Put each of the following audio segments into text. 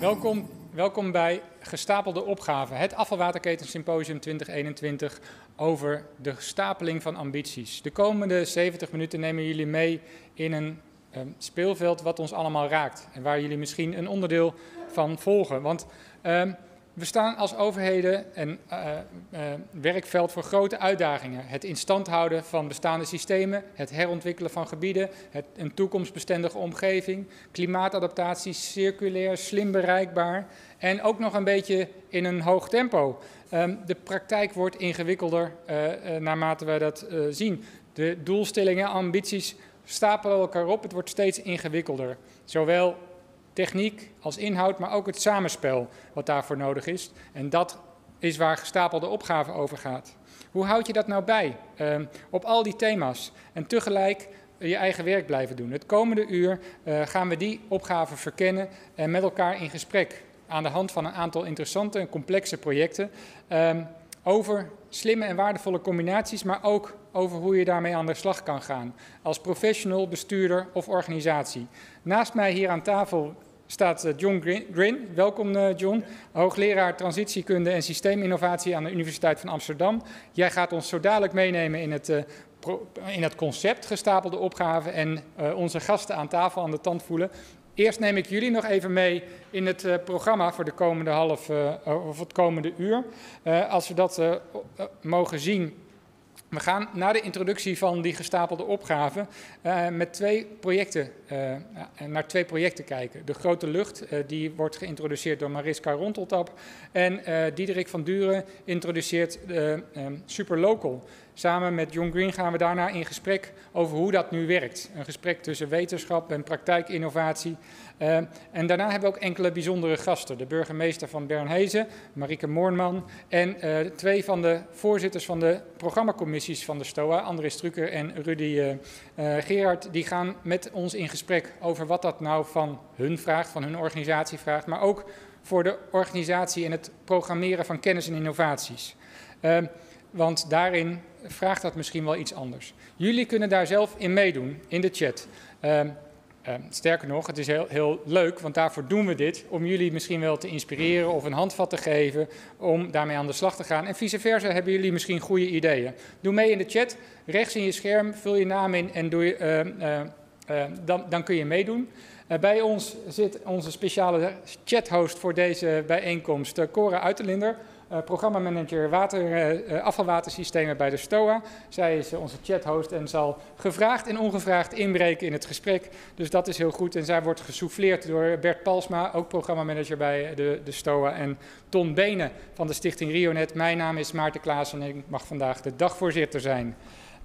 Welkom bij Gestapelde Opgaven, het Afvalwaterketen Symposium 2021 over de stapeling van ambities. De komende 70 minuten nemen jullie mee in een speelveld wat ons allemaal raakt en waar jullie misschien een onderdeel van volgen. Want we staan als overheden en werkveld voor grote uitdagingen. Het in stand houden van bestaande systemen, het herontwikkelen van gebieden, een toekomstbestendige omgeving, klimaatadaptatie, circulair, slim bereikbaar en ook nog een beetje in een hoog tempo. De praktijk wordt ingewikkelder naarmate wij dat zien. De doelstellingen, ambities stapelen elkaar op, het wordt steeds ingewikkelder. Zowel techniek als inhoud, maar ook het samenspel wat daarvoor nodig is. En dat is waar gestapelde opgaven over gaat. Hoe houd je dat nou bij op al die thema's en tegelijk je eigen werk blijven doen? Het komende uur gaan we die opgaven verkennen en met elkaar in gesprek aan de hand van een aantal interessante en complexe projecten over slimme en waardevolle combinaties, maar ook over hoe je daarmee aan de slag kan gaan als professional, bestuurder of organisatie. Naast mij hier aan tafel staat John Grin. Welkom John, hoogleraar transitiekunde en systeeminnovatie aan de Universiteit van Amsterdam. Jij gaat ons zo dadelijk meenemen in het concept gestapelde opgaven en onze gasten aan tafel aan de tand voelen. Eerst neem ik jullie nog even mee in het programma voor de komende of het komende uur. Als we dat mogen zien. We gaan na de introductie van die gestapelde opgaven naar twee projecten kijken. De Grote Lucht, die wordt geïntroduceerd door Mariska Ronteltap. En Diederik van Duren introduceert Superlocal. Samen met John Grin gaan we daarna in gesprek over hoe dat nu werkt. Een gesprek tussen wetenschap en praktijkinnovatie. En daarna hebben we ook enkele bijzondere gasten. De burgemeester van Bernhezen, Marieke Moorman. En twee van de voorzitters van de programmacommissies van de STOA, André Strucker en Rudy Gerard. Die gaan met ons in gesprek over wat dat nou van hun vraagt, van hun organisatie vraagt. Maar ook voor de organisatie en het programmeren van kennis en innovaties. Want daarin vraagt dat misschien wel iets anders. Jullie kunnen daar zelf in meedoen, in de chat. Sterker nog, het is heel leuk, want daarvoor doen we dit. Om jullie misschien wel te inspireren of een handvat te geven om daarmee aan de slag te gaan. En vice versa hebben jullie misschien goede ideeën. Doe mee in de chat, rechts in je scherm, vul je naam in en dan kun je meedoen. Bij ons zit onze speciale chathost voor deze bijeenkomst, Cora Uiterlinder. Programmamanager afvalwatersystemen bij de STOA. Zij is onze chathost en zal gevraagd en ongevraagd inbreken in het gesprek. Dus dat is heel goed. En zij wordt gesouffleerd door Bert Palsma, ook programmamanager bij de STOA. En Ton Benen van de stichting Rionet. Mijn naam is Maarten Klaassen en ik mag vandaag de dagvoorzitter zijn.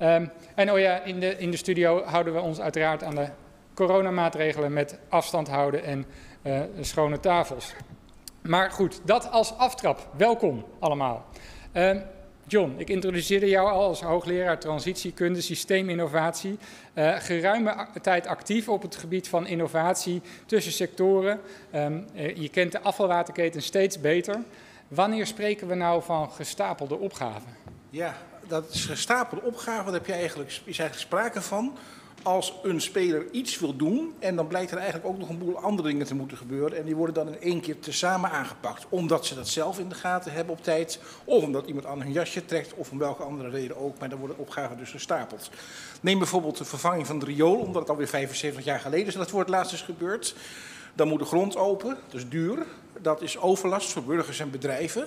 In de studio houden we ons uiteraard aan de coronamaatregelen met afstand houden en schone tafels. Maar goed, dat als aftrap. Welkom allemaal. John, ik introduceerde jou al als hoogleraar transitiekunde, systeeminnovatie. Geruime tijd actief op het gebied van innovatie tussen sectoren. Je kent de afvalwaterketen steeds beter. Wanneer spreken we nou van gestapelde opgaven? Ja, dat is gestapelde opgaven. Daar is eigenlijk sprake van. Als een speler iets wil doen en dan blijkt er eigenlijk ook nog een boel andere dingen te moeten gebeuren. En die worden dan in één keer tezamen aangepakt. Omdat ze dat zelf in de gaten hebben op tijd. Of omdat iemand aan hun jasje trekt of om welke andere reden ook. Maar dan worden opgaven dus gestapeld. Neem bijvoorbeeld de vervanging van het riool. Omdat het alweer 75 jaar geleden is dat het voor het laatst is gebeurd. Dan moet de grond open. Dat is duur. Dat is overlast voor burgers en bedrijven.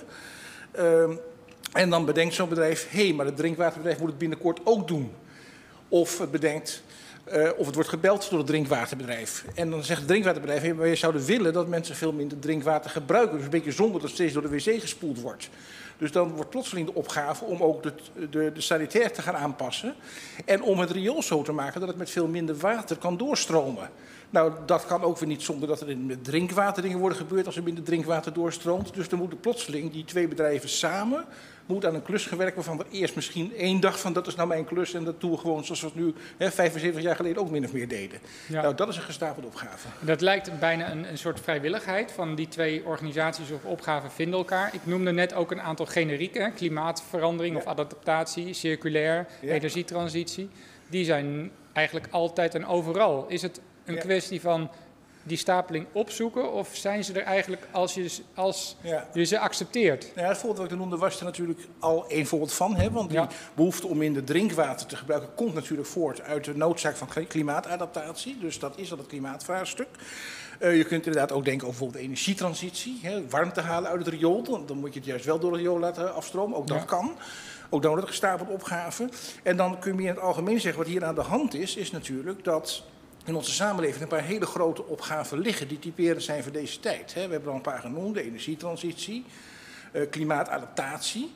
En dan bedenkt zo'n bedrijf, maar het drinkwaterbedrijf moet het binnenkort ook doen. Of het bedenkt, of het wordt gebeld door het drinkwaterbedrijf. En dan zegt het drinkwaterbedrijf, wij zouden willen dat mensen veel minder drinkwater gebruiken. Dus een beetje zonde dat het steeds door de wc gespoeld wordt. Dus dan wordt plotseling de opgave om ook de sanitair te gaan aanpassen. En om het riool zo te maken dat het met veel minder water kan doorstromen. Nou, dat kan ook weer niet zonder dat er met drinkwater dingen worden gebeurd als er minder drinkwater doorstroomt. Dus dan moeten plotseling die twee bedrijven samen aan een klus gewerkt waarvan er eerst misschien 1 dag van dat is nou mijn klus en dat doen we gewoon zoals we het nu 75 jaar geleden ook min of meer deden. Ja. Nou, dat is een gestapelde opgave. Dat lijkt bijna een soort vrijwilligheid van die twee organisaties of opgaven vinden elkaar. Ik noemde net ook een aantal generieken, klimaatverandering of adaptatie, circulair, energietransitie. Die zijn eigenlijk altijd en overal. Is het een kwestie van die stapeling opzoeken? Of zijn ze er eigenlijk als je ze accepteert? Ja, het voorbeeld wat ik noemde was er natuurlijk al een voorbeeld van. Hè? Want die behoefte om minder drinkwater te gebruiken komt natuurlijk voort uit de noodzaak van klimaatadaptatie. Dus dat is al het klimaatvraagstuk. Je kunt inderdaad ook denken over bijvoorbeeld de energietransitie. Hè? Warmte halen uit het riool. Dan moet je het juist wel door het riool laten afstromen. Ook dat kan. Ook dan wordt het gestapeld opgave. En dan kun je meer in het algemeen zeggen wat hier aan de hand is natuurlijk dat in onze samenleving een paar hele grote opgaven liggen die typerend zijn voor deze tijd. We hebben al een paar genoemd, de energietransitie, klimaatadaptatie,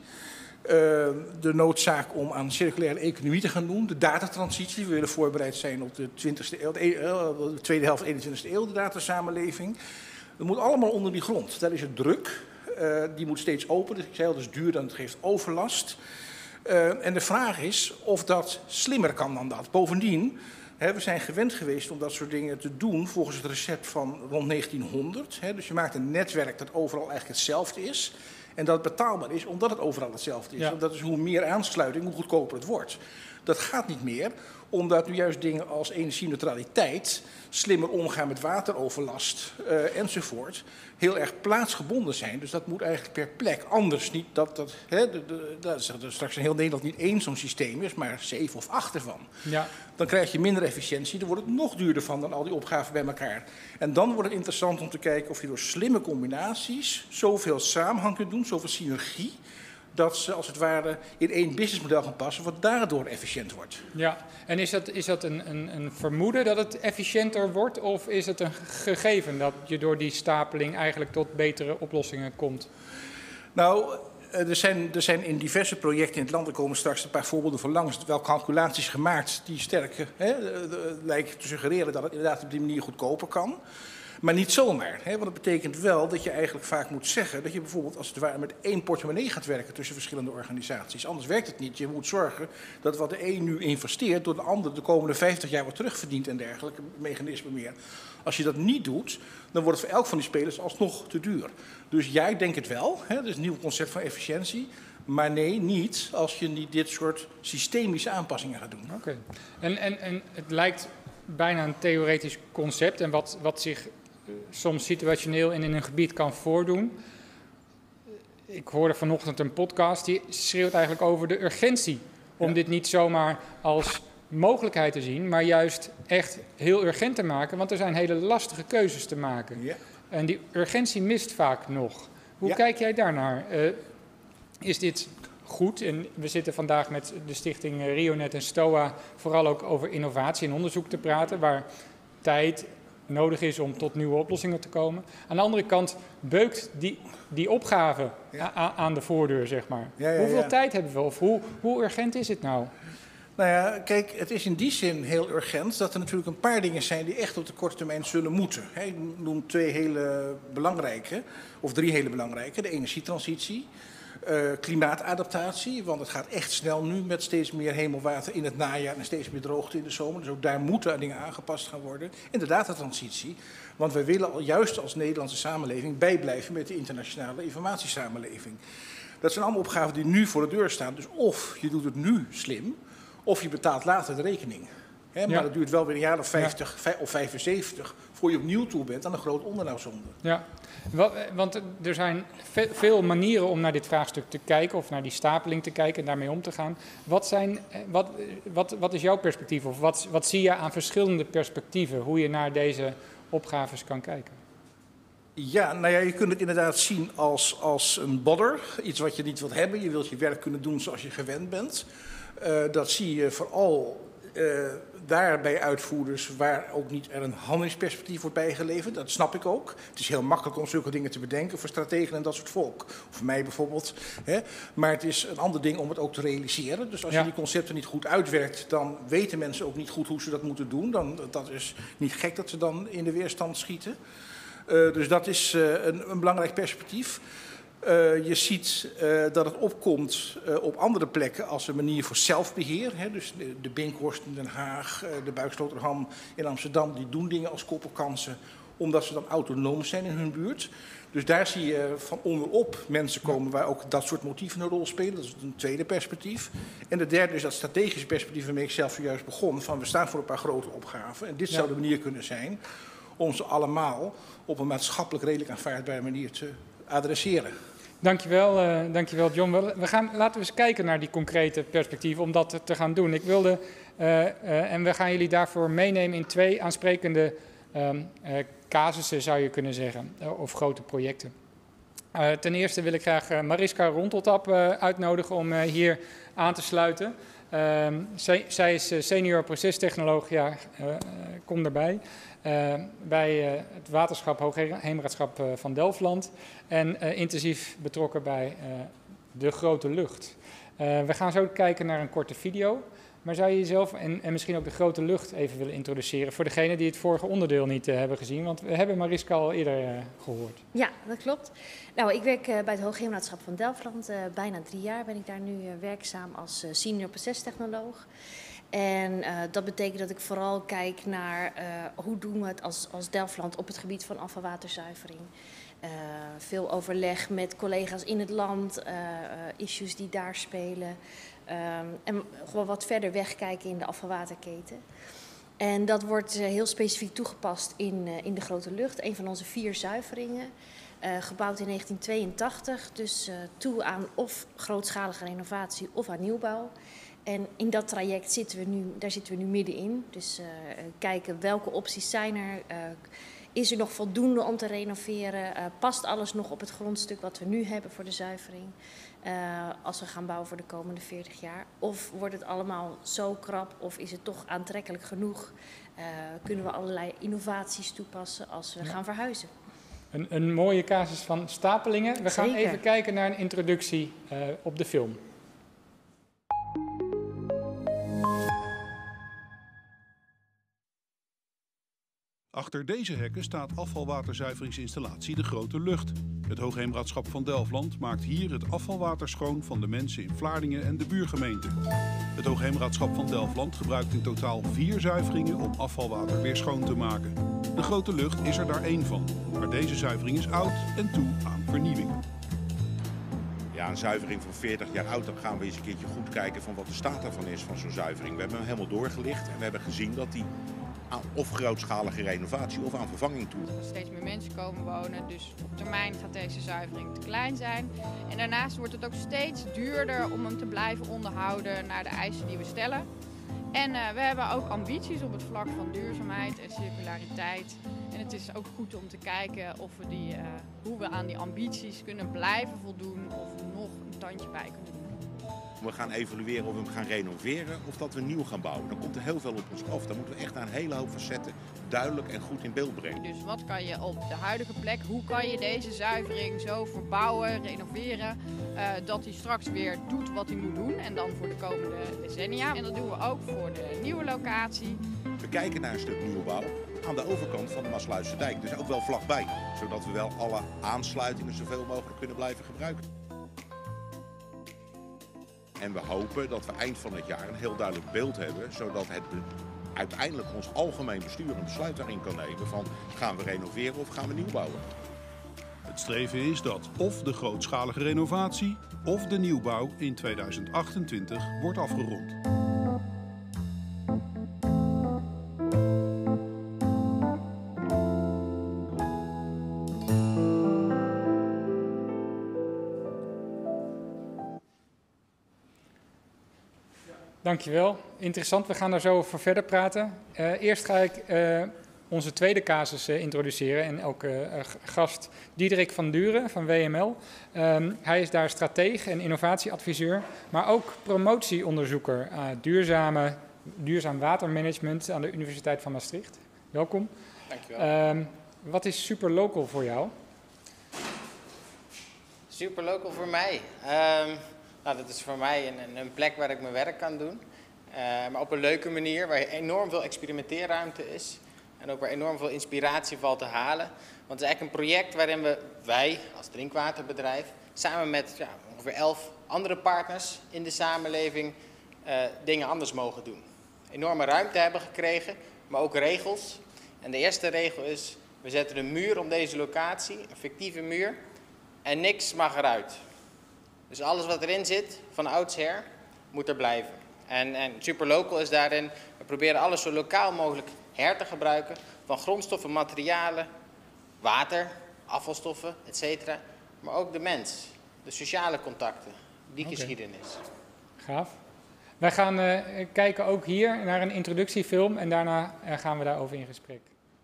de noodzaak om aan circulaire economie te gaan doen, de datatransitie. We willen voorbereid zijn op de tweede helft 21e eeuw, de datasamenleving. Dat moet allemaal onder die grond. Daar is het druk. Die moet steeds open. Dus ik zei al, dat is duur en het geeft overlast. En de vraag is of dat slimmer kan dan dat. Bovendien, we zijn gewend geweest om dat soort dingen te doen volgens het recept van rond 1900. Dus je maakt een netwerk dat overal eigenlijk hetzelfde is. En dat het betaalbaar is omdat het overal hetzelfde is. Ja. Dat is hoe meer aansluiting, hoe goedkoper het wordt. Dat gaat niet meer, omdat nu juist dingen als energieneutraliteit, slimmer omgaan met wateroverlast enzovoort, heel erg plaatsgebonden zijn. Dus dat moet eigenlijk per plek anders. Niet dat er straks in heel Nederland niet één zo'n systeem is, maar 7 of 8 ervan. Ja. Dan krijg je minder efficiëntie, dan wordt het nog duurder van dan al die opgaven bij elkaar. En dan wordt het interessant om te kijken of je door slimme combinaties zoveel samenhang kunt doen, zoveel synergie, dat ze als het ware in één businessmodel gaan passen, wat daardoor efficiënt wordt. Ja, en is dat een vermoeden dat het efficiënter wordt, of is het een gegeven dat je door die stapeling eigenlijk tot betere oplossingen komt? Nou, er zijn in diverse projecten in het land, er komen straks een paar voorbeelden van langs, wel calculaties gemaakt die sterk lijken te suggereren dat het inderdaad op die manier goedkoper kan. Maar niet zomaar, want dat betekent wel dat je eigenlijk vaak moet zeggen dat je bijvoorbeeld als het ware met één portemonnee gaat werken tussen verschillende organisaties. Anders werkt het niet. Je moet zorgen dat wat de een nu investeert door de ander de komende 50 jaar wordt terugverdiend en dergelijke mechanismen meer. Als je dat niet doet, dan wordt het voor elk van die spelers alsnog te duur. Dus ja, ik denk het wel. Dat is een nieuw concept van efficiëntie. Maar nee, niet als je niet dit soort systemische aanpassingen gaat doen. Oké. En het lijkt bijna een theoretisch concept en wat zich soms situationeel en in een gebied kan voordoen. Ik hoorde vanochtend een podcast die schreeuwt eigenlijk over de urgentie om dit niet zomaar als mogelijkheid te zien, maar juist echt heel urgent te maken, want er zijn hele lastige keuzes te maken. Ja. En die urgentie mist vaak nog. Hoe kijk jij daarnaar? Is dit goed? En we zitten vandaag met de stichting Rionet en STOA vooral ook over innovatie en onderzoek te praten, waar tijd nodig is om tot nieuwe oplossingen te komen. Aan de andere kant beukt die opgave aan de voordeur, zeg maar. Hoeveel tijd hebben we? Of hoe urgent is het nou? Nou ja, kijk, het is in die zin heel urgent dat er natuurlijk een paar dingen zijn die echt op de korte termijn zullen moeten. Ik noem 2 hele belangrijke, of 3 hele belangrijke. De energietransitie, klimaatadaptatie, want het gaat echt snel nu met steeds meer hemelwater in het najaar en steeds meer droogte in de zomer. Dus ook daar moeten dingen aangepast gaan worden. En de datatransitie, want wij willen al juist als Nederlandse samenleving bijblijven met de internationale informatiesamenleving. Dat zijn allemaal opgaven die nu voor de deur staan. Dus of je doet het nu slim, of je betaalt later de rekening. Maar dat duurt wel weer een jaar of 50 of 75 voor je opnieuw toe bent aan een groot onderhoudsonde. Ja, want er zijn veel manieren om naar dit vraagstuk te kijken of naar die stapeling te kijken en daarmee om te gaan. Wat is jouw perspectief of wat zie je aan verschillende perspectieven, hoe je naar deze opgaves kan kijken? Ja, nou ja, je kunt het inderdaad zien als een bodder, iets wat je niet wilt hebben. Je wilt je werk kunnen doen zoals je gewend bent. Dat zie je vooral daar bij uitvoerders waar ook niet er een handelingsperspectief wordt bijgeleverd. Dat snap ik ook. Het is heel makkelijk om zulke dingen te bedenken voor strategen en dat soort volk. Of voor mij bijvoorbeeld. Maar het is een ander ding om het ook te realiseren. Dus als je die concepten niet goed uitwerkt, dan weten mensen ook niet goed hoe ze dat moeten doen. Dat is niet gek dat ze dan in de weerstand schieten. Dus dat is een belangrijk perspectief. Je ziet dat het opkomt op andere plekken als een manier voor zelfbeheer. Dus de Binkhorst in Den Haag, de Buiksloterham in Amsterdam, die doen dingen als koppelkansen omdat ze dan autonoom zijn in hun buurt. Dus daar zie je van onderop mensen komen waar ook dat soort motieven een rol spelen. Dat is een tweede perspectief. En de derde is dat strategische perspectief waarmee ik zelf zojuist begon. Van we staan voor een paar grote opgaven en dit zou de manier kunnen zijn om ze allemaal op een maatschappelijk redelijk aanvaardbare manier te adresseren. Dankjewel John. Laten we eens kijken naar die concrete perspectieven om dat te gaan doen. En we gaan jullie daarvoor meenemen in 2 aansprekende casussen, zou je kunnen zeggen, of grote projecten. Ten eerste wil ik graag Mariska Ronteltap uitnodigen om hier aan te sluiten. Zij is senior procestechnoloog, kom erbij, bij het waterschap Hoogheemraadschap van Delfland en intensief betrokken bij de grote lucht. We gaan zo kijken naar een korte video. Maar zou je jezelf en misschien ook de grote lucht even willen introduceren voor degenen die het vorige onderdeel niet hebben gezien? Want we hebben Mariska al eerder gehoord. Ja, dat klopt. Nou, ik werk bij het Hoogheemraadschap van Delfland. Bijna 3 jaar ben ik daar nu werkzaam als senior procestechnoloog. En dat betekent dat ik vooral kijk naar hoe doen we het als Delfland op het gebied van afvalwaterzuivering. Veel overleg met collega's in het land, issues die daar spelen. En gewoon wat verder wegkijken in de afvalwaterketen. En dat wordt heel specifiek toegepast in de grote lucht. Een van onze 4 zuiveringen. Gebouwd in 1982. Dus toe aan of grootschalige renovatie of aan nieuwbouw. En in dat traject zitten we nu middenin. Dus kijken welke opties zijn er. Is er nog voldoende om te renoveren? Past alles nog op het grondstuk wat we nu hebben voor de zuivering? Als we gaan bouwen voor de komende 40 jaar. Of wordt het allemaal zo krap of is het toch aantrekkelijk genoeg? Kunnen we allerlei innovaties toepassen als we gaan verhuizen? Een mooie casus van stapelingen. We gaan Zeker. even kijken naar een introductie op de film. Achter deze hekken staat afvalwaterzuiveringsinstallatie De Grote Lucht. Het Hoogheemraadschap van Delfland maakt hier het afvalwater schoon van de mensen in Vlaardingen en de buurgemeente. Het Hoogheemraadschap van Delfland gebruikt in totaal 4 zuiveringen om afvalwater weer schoon te maken. De Grote Lucht is er daar 1 van, maar deze zuivering is oud en toe aan vernieuwing. Ja, een zuivering van 40 jaar oud, dan gaan we eens een keertje goed kijken van wat de staat ervan is van zo'n zuivering. We hebben hem helemaal doorgelicht en we hebben gezien dat die aan of grootschalige renovatie of aan vervanging toe. Steeds meer mensen komen wonen, dus op termijn gaat deze zuivering te klein zijn. En daarnaast wordt het ook steeds duurder om hem te blijven onderhouden naar de eisen die we stellen. En we hebben ook ambities op het vlak van duurzaamheid en circulariteit. En het is ook goed om te kijken of we hoe we aan die ambities kunnen blijven voldoen of nog een tandje bij kunnen doen. We gaan evalueren of we hem gaan renoveren of dat we nieuw gaan bouwen. Dan komt er heel veel op ons af. Dan moeten we echt naar een hele hoop facetten duidelijk en goed in beeld brengen. Dus wat kan je op de huidige plek, hoe kan je deze zuivering zo verbouwen, renoveren, dat hij straks weer doet wat hij moet doen en dan voor de komende decennia. En dat doen we ook voor de nieuwe locatie. We kijken naar een stuk nieuwbouw aan de overkant van de Maasluiserdijk. Dus ook wel vlakbij, zodat we wel alle aansluitingen zoveel mogelijk kunnen blijven gebruiken. En we hopen dat we eind van het jaar een heel duidelijk beeld hebben, zodat het uiteindelijk ons algemeen bestuur een besluit daarin kan nemen van gaan we renoveren of gaan we nieuw bouwen. Het streven is dat of de grootschalige renovatie of de nieuwbouw in 2028 wordt afgerond. Dankjewel. Interessant, we gaan daar zo over verder praten. Eerst ga ik onze tweede casus introduceren en ook gast Diederik van Duren van WML. Hij is daar stratege en innovatieadviseur, maar ook promotieonderzoeker duurzaam watermanagement aan de Universiteit van Maastricht. Welkom. Dankjewel. Wat is Superlocal voor jou? Superlocal voor mij? Nou, dat is voor mij een plek waar ik mijn werk kan doen. Maar op een leuke manier, waar enorm veel experimenteerruimte is. En ook waar enorm veel inspiratie valt te halen. Want het is eigenlijk een project waarin wij als drinkwaterbedrijf samen met ongeveer 11 andere partners in de samenleving dingen anders mogen doen. Enorme ruimte hebben gekregen, maar ook regels. En de eerste regel is, we zetten een muur om deze locatie, een fictieve muur. En niks mag eruit. Dus alles wat erin zit, van oudsher, moet er blijven. En Superlocal is daarin, we proberen alles zo lokaal mogelijk her te gebruiken van grondstoffen, materialen, water, afvalstoffen, etc. Maar ook de mens, de sociale contacten, die geschiedenis. Gaaf. Wij gaan kijken ook hier naar een introductiefilm en daarna gaan we daarover in gesprek.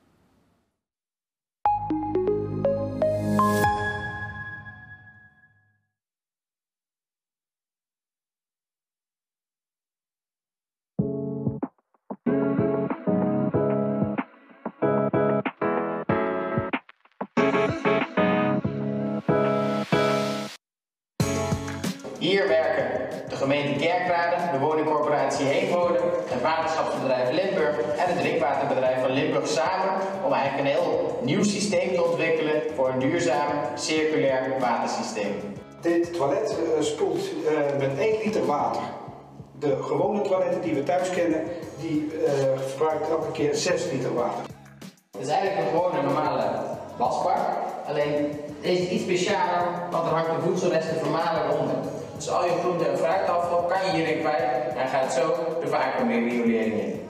Hier werken de gemeente Kerkrade, de woningcorporatie Heenwonen, het waterschapsbedrijf Limburg en het drinkwaterbedrijf van Limburg samen om eigenlijk een heel nieuw systeem te ontwikkelen voor een duurzaam, circulair watersysteem. Dit toilet spoelt met 1 liter water. De gewone toiletten die we thuis kennen, die verbruiken elke keer 6 liter water. Het is eigenlijk gewoon een normale wasbak, alleen deze is iets specialer, want er hangt een voedselresten vermaler onder. Dus al je groente- en fruitafval kan je hierin kwijt en gaat zo de vacuümriolering in.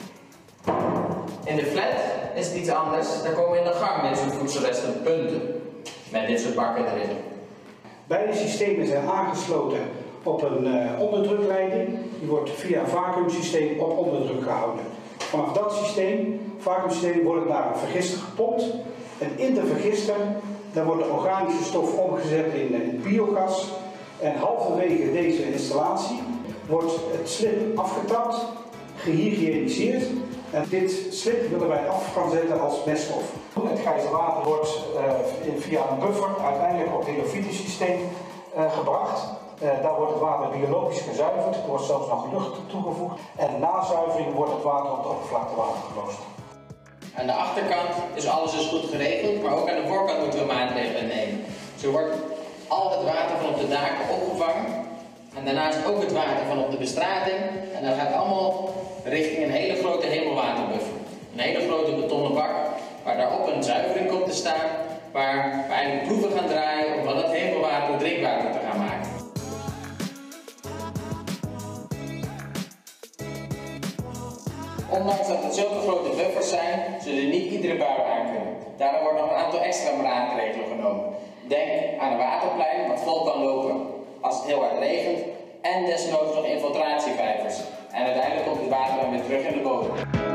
In de flat is het iets anders, daar komen in de gang dit soort voedselresten punten, met dit soort bakken erin. Beide systemen zijn aangesloten op een onderdrukleiding. Die wordt via een vacuümsysteem op onderdruk gehouden. Vanaf dat vacuümsysteem, wordt het naar een vergister gepompt. En in de vergister daar wordt de organische stof omgezet in biogas. En halverwege deze installatie wordt het slib afgetapt, gehygiëniseerd. En dit slib willen wij af gaan zetten als meststof. Het gijzerwater wordt via een buffer uiteindelijk op het helofytesysteem gebracht. Daar wordt het water biologisch gezuiverd, er wordt zelfs nog lucht toegevoegd. En na zuivering wordt het water op het oppervlaktewater geloosd. Aan de achterkant is alles dus goed geregeld, maar ook aan de voorkant moeten we maatregelen nemen. Zo wordt al het water van op de daken opgevangen en daarnaast ook het water van op de bestrating. En dat gaat allemaal richting een hele grote hemelwaterbuffer. Een hele grote betonnen bak waar daarop een zuivering komt te staan, waar we eigenlijk proeven gaan draaien om van dat hemelwater drinkwater te gaan maken. Ondanks dat het zulke grote buffers zijn, zullen niet iedere bui aankunnen. Daarom wordt nog een aantal extra maatregelen genomen. Denk aan een waterplein wat vol kan lopen als het heel hard regent en desnoods nog infiltratievijvers. En uiteindelijk komt het water dan weer terug in de bodem.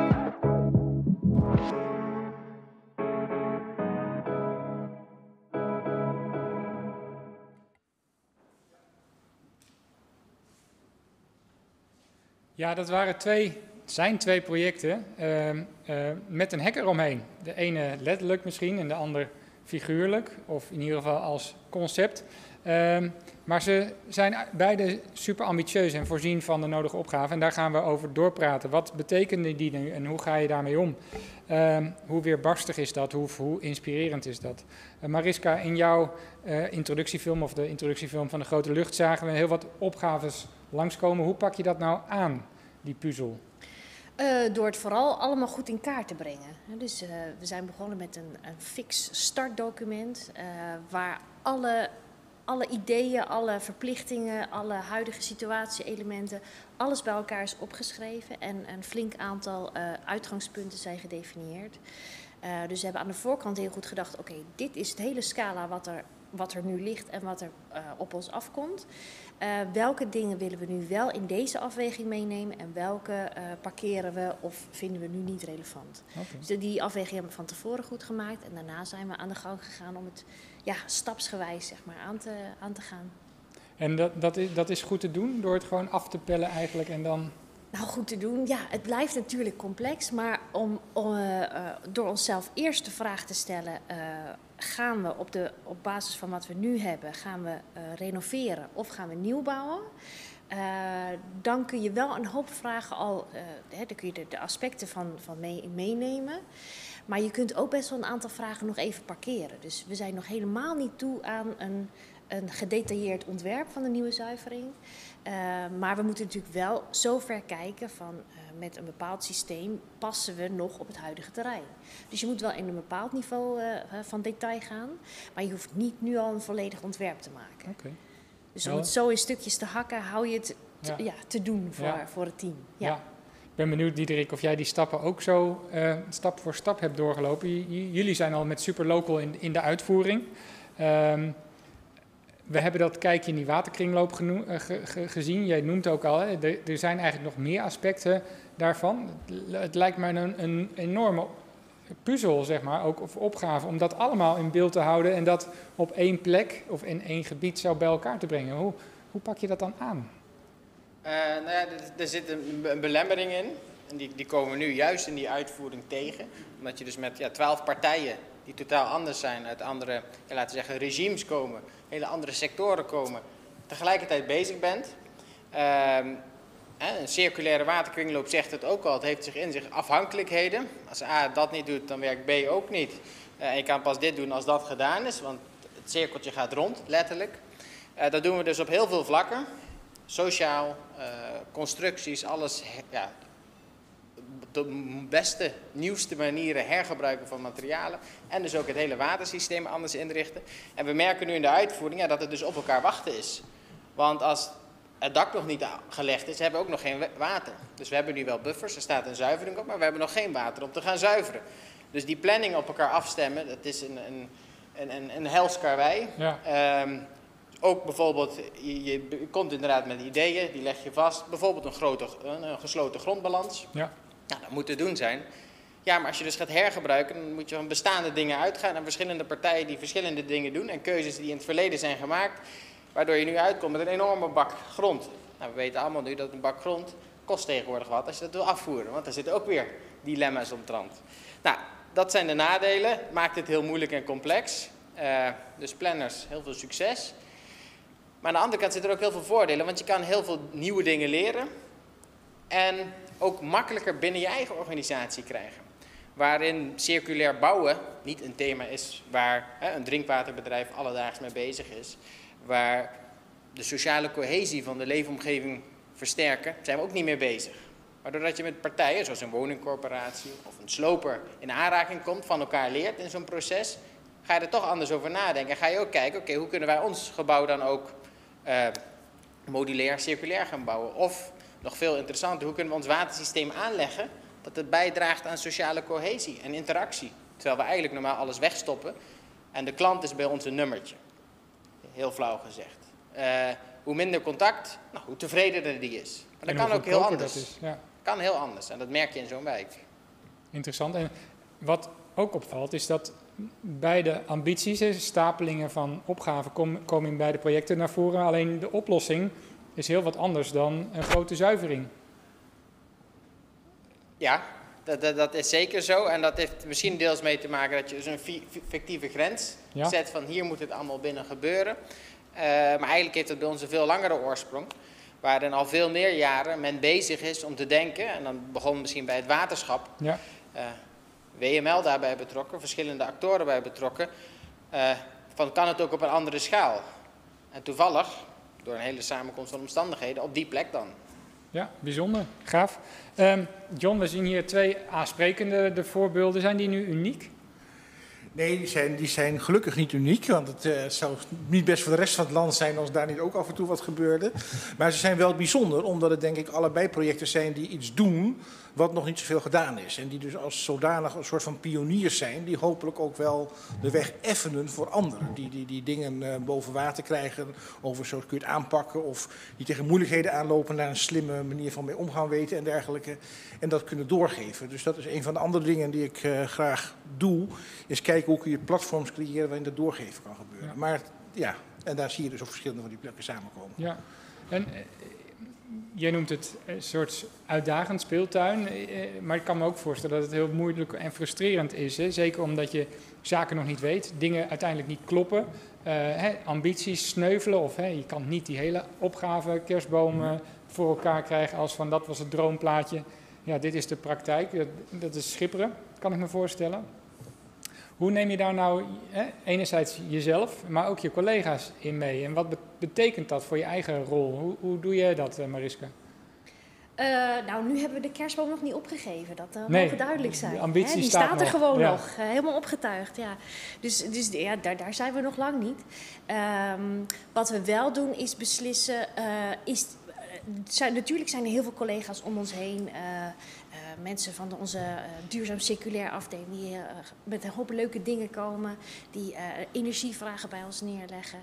Ja, dat zijn twee projecten met een hek eromheen. De ene letterlijk misschien en de ander figuurlijk, of in ieder geval als concept. Maar ze zijn beide super ambitieus en voorzien van de nodige opgaven. En daar gaan we over doorpraten. Wat betekenen die nu en hoe ga je daarmee om? Hoe weerbarstig is dat? Hoe inspirerend is dat? Mariska, in jouw introductiefilm of de introductiefilm van De Grote Lucht zagen we heel wat opgaves langskomen. Hoe pak je dat nou aan, die puzzel? Door het vooral allemaal goed in kaart te brengen. Dus we zijn begonnen met een fix startdocument waar alle ideeën, alle verplichtingen, alle huidige situatie-elementen, alles bij elkaar is opgeschreven en een flink aantal uitgangspunten zijn gedefinieerd. Dus we hebben aan de voorkant heel goed gedacht, oké, dit is het hele scala wat er nu ligt en wat er op ons afkomt. Welke dingen willen we nu wel in deze afweging meenemen en welke parkeren we of vinden we nu niet relevant. Okay. Dus die afweging hebben we van tevoren goed gemaakt en daarna zijn we aan de gang gegaan om het stapsgewijs zeg maar, aan te gaan. En dat is goed te doen door het gewoon af te pellen eigenlijk en dan... Nou, goed te doen. Ja, het blijft natuurlijk complex, maar door onszelf eerst de vraag te stellen, gaan we op basis van wat we nu hebben, gaan we renoveren of gaan we nieuw bouwen? Dan kun je wel een hoop vragen dan kun je de aspecten van meenemen. Maar je kunt ook best wel een aantal vragen nog even parkeren. Dus we zijn nog helemaal niet toe aan een gedetailleerd ontwerp van de nieuwe zuivering. Maar we moeten natuurlijk wel zo ver kijken van met een bepaald systeem passen we nog op het huidige terrein. Dus je moet wel in een bepaald niveau van detail gaan, maar je hoeft niet nu al een volledig ontwerp te maken. Okay. Dus om het zo in stukjes te hakken, hou je het te doen voor het team. Ja. Ik ben benieuwd, Diederik, of jij die stappen ook zo stap voor stap hebt doorgelopen. Jullie zijn al met Superlocal in de uitvoering. We hebben dat kijkje in die waterkringloop gezien. Jij noemt ook al, hè, er zijn eigenlijk nog meer aspecten daarvan. Het lijkt mij een enorme puzzel, zeg maar, ook of opgave, om dat allemaal in beeld te houden en dat op één plek of in één gebied zo bij elkaar te brengen. Hoe pak je dat dan aan? Nou ja, er zit een belemmering in. En die komen we nu juist in die uitvoering tegen. Omdat je dus met 12 partijen die totaal anders zijn, uit andere, laten we zeggen, regimes komen, hele andere sectoren komen, tegelijkertijd bezig bent. Een circulaire waterkringloop zegt het ook al, het heeft in zich afhankelijkheden. Als A dat niet doet, dan werkt B ook niet. En je kan pas dit doen als dat gedaan is, want het cirkeltje gaat rond, letterlijk. Dat doen we dus op heel veel vlakken. Sociaal, constructies, alles, de beste, nieuwste manieren hergebruiken van materialen. En dus ook het hele watersysteem anders inrichten. En we merken nu in de uitvoering dat het dus op elkaar wachten is. Want als het dak nog niet gelegd is, hebben we ook nog geen water. Dus we hebben nu wel buffers, er staat een zuivering op, maar we hebben nog geen water om te gaan zuiveren. Dus die planning op elkaar afstemmen, dat is een hels karwei. Ja. Ook bijvoorbeeld, je komt inderdaad met ideeën, die leg je vast. Bijvoorbeeld een gesloten grondbalans. Ja. Nou, dat moet te doen zijn. Ja, maar als je dus gaat hergebruiken, dan moet je van bestaande dingen uitgaan. En verschillende partijen die verschillende dingen doen. En keuzes die in het verleden zijn gemaakt. Waardoor je nu uitkomt met een enorme bak grond. Nou, we weten allemaal nu dat een bak grond kost tegenwoordig wat als je dat wil afvoeren. Want daar zitten ook weer dilemma's omtrent. Nou, dat zijn de nadelen. Maakt het heel moeilijk en complex. Dus planners, heel veel succes. Maar aan de andere kant zitten er ook heel veel voordelen. Want je kan heel veel nieuwe dingen leren. En ook makkelijker binnen je eigen organisatie krijgen. Waarin circulair bouwen niet een thema is waar een drinkwaterbedrijf alledaags mee bezig is. Waar de sociale cohesie van de leefomgeving versterken, zijn we ook niet mee bezig. Maar doordat je met partijen, zoals een woningcorporatie of een sloper, in aanraking komt, van elkaar leert in zo'n proces, ga je er toch anders over nadenken. En ga je ook kijken, oké, hoe kunnen wij ons gebouw dan ook modulair, circulair gaan bouwen? Of, nog veel interessanter, hoe kunnen we ons watersysteem aanleggen dat het bijdraagt aan sociale cohesie en interactie? Terwijl we eigenlijk normaal alles wegstoppen en de klant is bij ons een nummertje. Heel flauw gezegd. Hoe minder contact, nou, hoe tevredener die is. Maar dat kan ook heel anders. Dat kan heel anders en dat merk je in zo'n wijk. Interessant. En wat ook opvalt is dat bij de ambities, stapelingen van opgaven, komen in beide projecten naar voren. Alleen de oplossing is heel wat anders dan een grote zuivering. Ja, dat is zeker zo. En dat heeft misschien deels mee te maken dat je dus een fictieve grens zet van hier moet het allemaal binnen gebeuren. Maar eigenlijk heeft het bij ons een veel langere oorsprong. Waarin al veel meer jaren men bezig is om te denken. En dan begon misschien bij het waterschap. Ja. WML daarbij betrokken, verschillende actoren bij betrokken. Van kan het ook op een andere schaal? En toevallig, door een hele samenkomst van omstandigheden, op die plek dan. Ja, bijzonder. Gaaf. John, we zien hier 2 aansprekende voorbeelden. Zijn die nu uniek? Nee, die zijn gelukkig niet uniek, want het zou niet best voor de rest van het land zijn als daar niet ook af en toe wat gebeurde. Maar ze zijn wel bijzonder, omdat het denk ik allebei projecten zijn die iets doen wat nog niet zoveel gedaan is. En die dus als zodanig een soort van pioniers zijn, die hopelijk ook wel de weg effenen voor anderen. Die dingen boven water krijgen, over zo kun je het aanpakken, of die tegen moeilijkheden aanlopen, naar een slimme manier van mee omgaan weten en dergelijke. En dat kunnen doorgeven. Dus dat is een van de andere dingen die ik graag doe, is kijken hoe kun je platforms creëren waarin dat doorgeven kan gebeuren. Ja. Maar ja, en daar zie je dus op verschillende van die plekken samenkomen. Ja, en jij noemt het een soort uitdagend speeltuin, maar ik kan me ook voorstellen dat het heel moeilijk en frustrerend is. Hè? Zeker omdat je zaken nog niet weet, dingen uiteindelijk niet kloppen, ambities sneuvelen of je kan niet die hele opgave kerstboom voor elkaar krijgen als van dat was het droomplaatje. Ja, dit is de praktijk, dat is schipperen, kan ik me voorstellen. Hoe neem je daar nou enerzijds jezelf, maar ook je collega's in mee? En wat betekent dat voor je eigen rol? Hoe doe jij dat, Mariska? Nou, nu hebben we de kerstboom nog niet opgegeven. Dat mogen duidelijk zijn. De ambitie die staat er gewoon ja. nog, helemaal opgetuigd. Ja. Dus ja, daar zijn we nog lang niet. Wat we wel doen is beslissen, natuurlijk zijn er heel veel collega's om ons heen. Mensen van onze duurzaam circulair afdeling die met een hoop leuke dingen komen. Die energievragen bij ons neerleggen.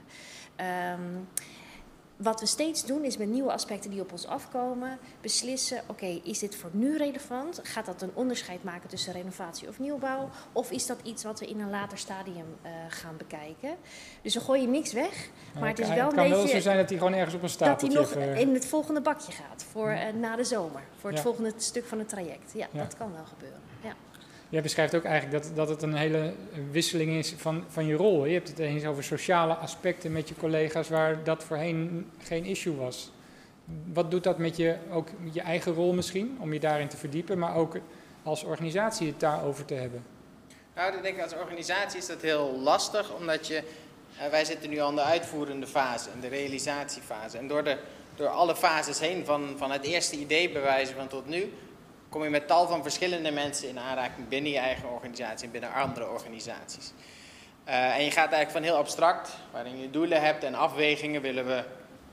Wat we steeds doen is met nieuwe aspecten die op ons afkomen beslissen, oké, is dit voor nu relevant? Gaat dat een onderscheid maken tussen renovatie of nieuwbouw? Of is dat iets wat we in een later stadium gaan bekijken? Dus we gooien niks weg, maar het is wel een beetje... Het kan wel zo zijn dat die gewoon ergens op een stapeltje... Dat hij nog in het volgende bakje gaat, voor na de zomer. Voor het volgende stuk van het traject. Ja, dat kan wel gebeuren. Ja. Jij beschrijft ook eigenlijk dat het een hele wisseling is van je rol. Je hebt het eens over sociale aspecten met je collega's waar dat voorheen geen issue was. Wat doet dat met je eigen rol misschien, om je daarin te verdiepen, maar ook als organisatie het daarover te hebben? Nou, ik denk als organisatie is dat heel lastig, omdat wij zitten nu al in de uitvoerende fase, in de realisatiefase. En door alle fases heen, van het eerste idee bij wijze van tot nu, kom je met tal van verschillende mensen in aanraking binnen je eigen organisatie en binnen andere organisaties. En je gaat eigenlijk van heel abstract, waarin je doelen hebt en afwegingen, willen we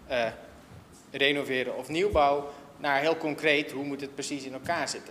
renoveren of nieuwbouw, naar heel concreet, hoe moet het precies in elkaar zitten.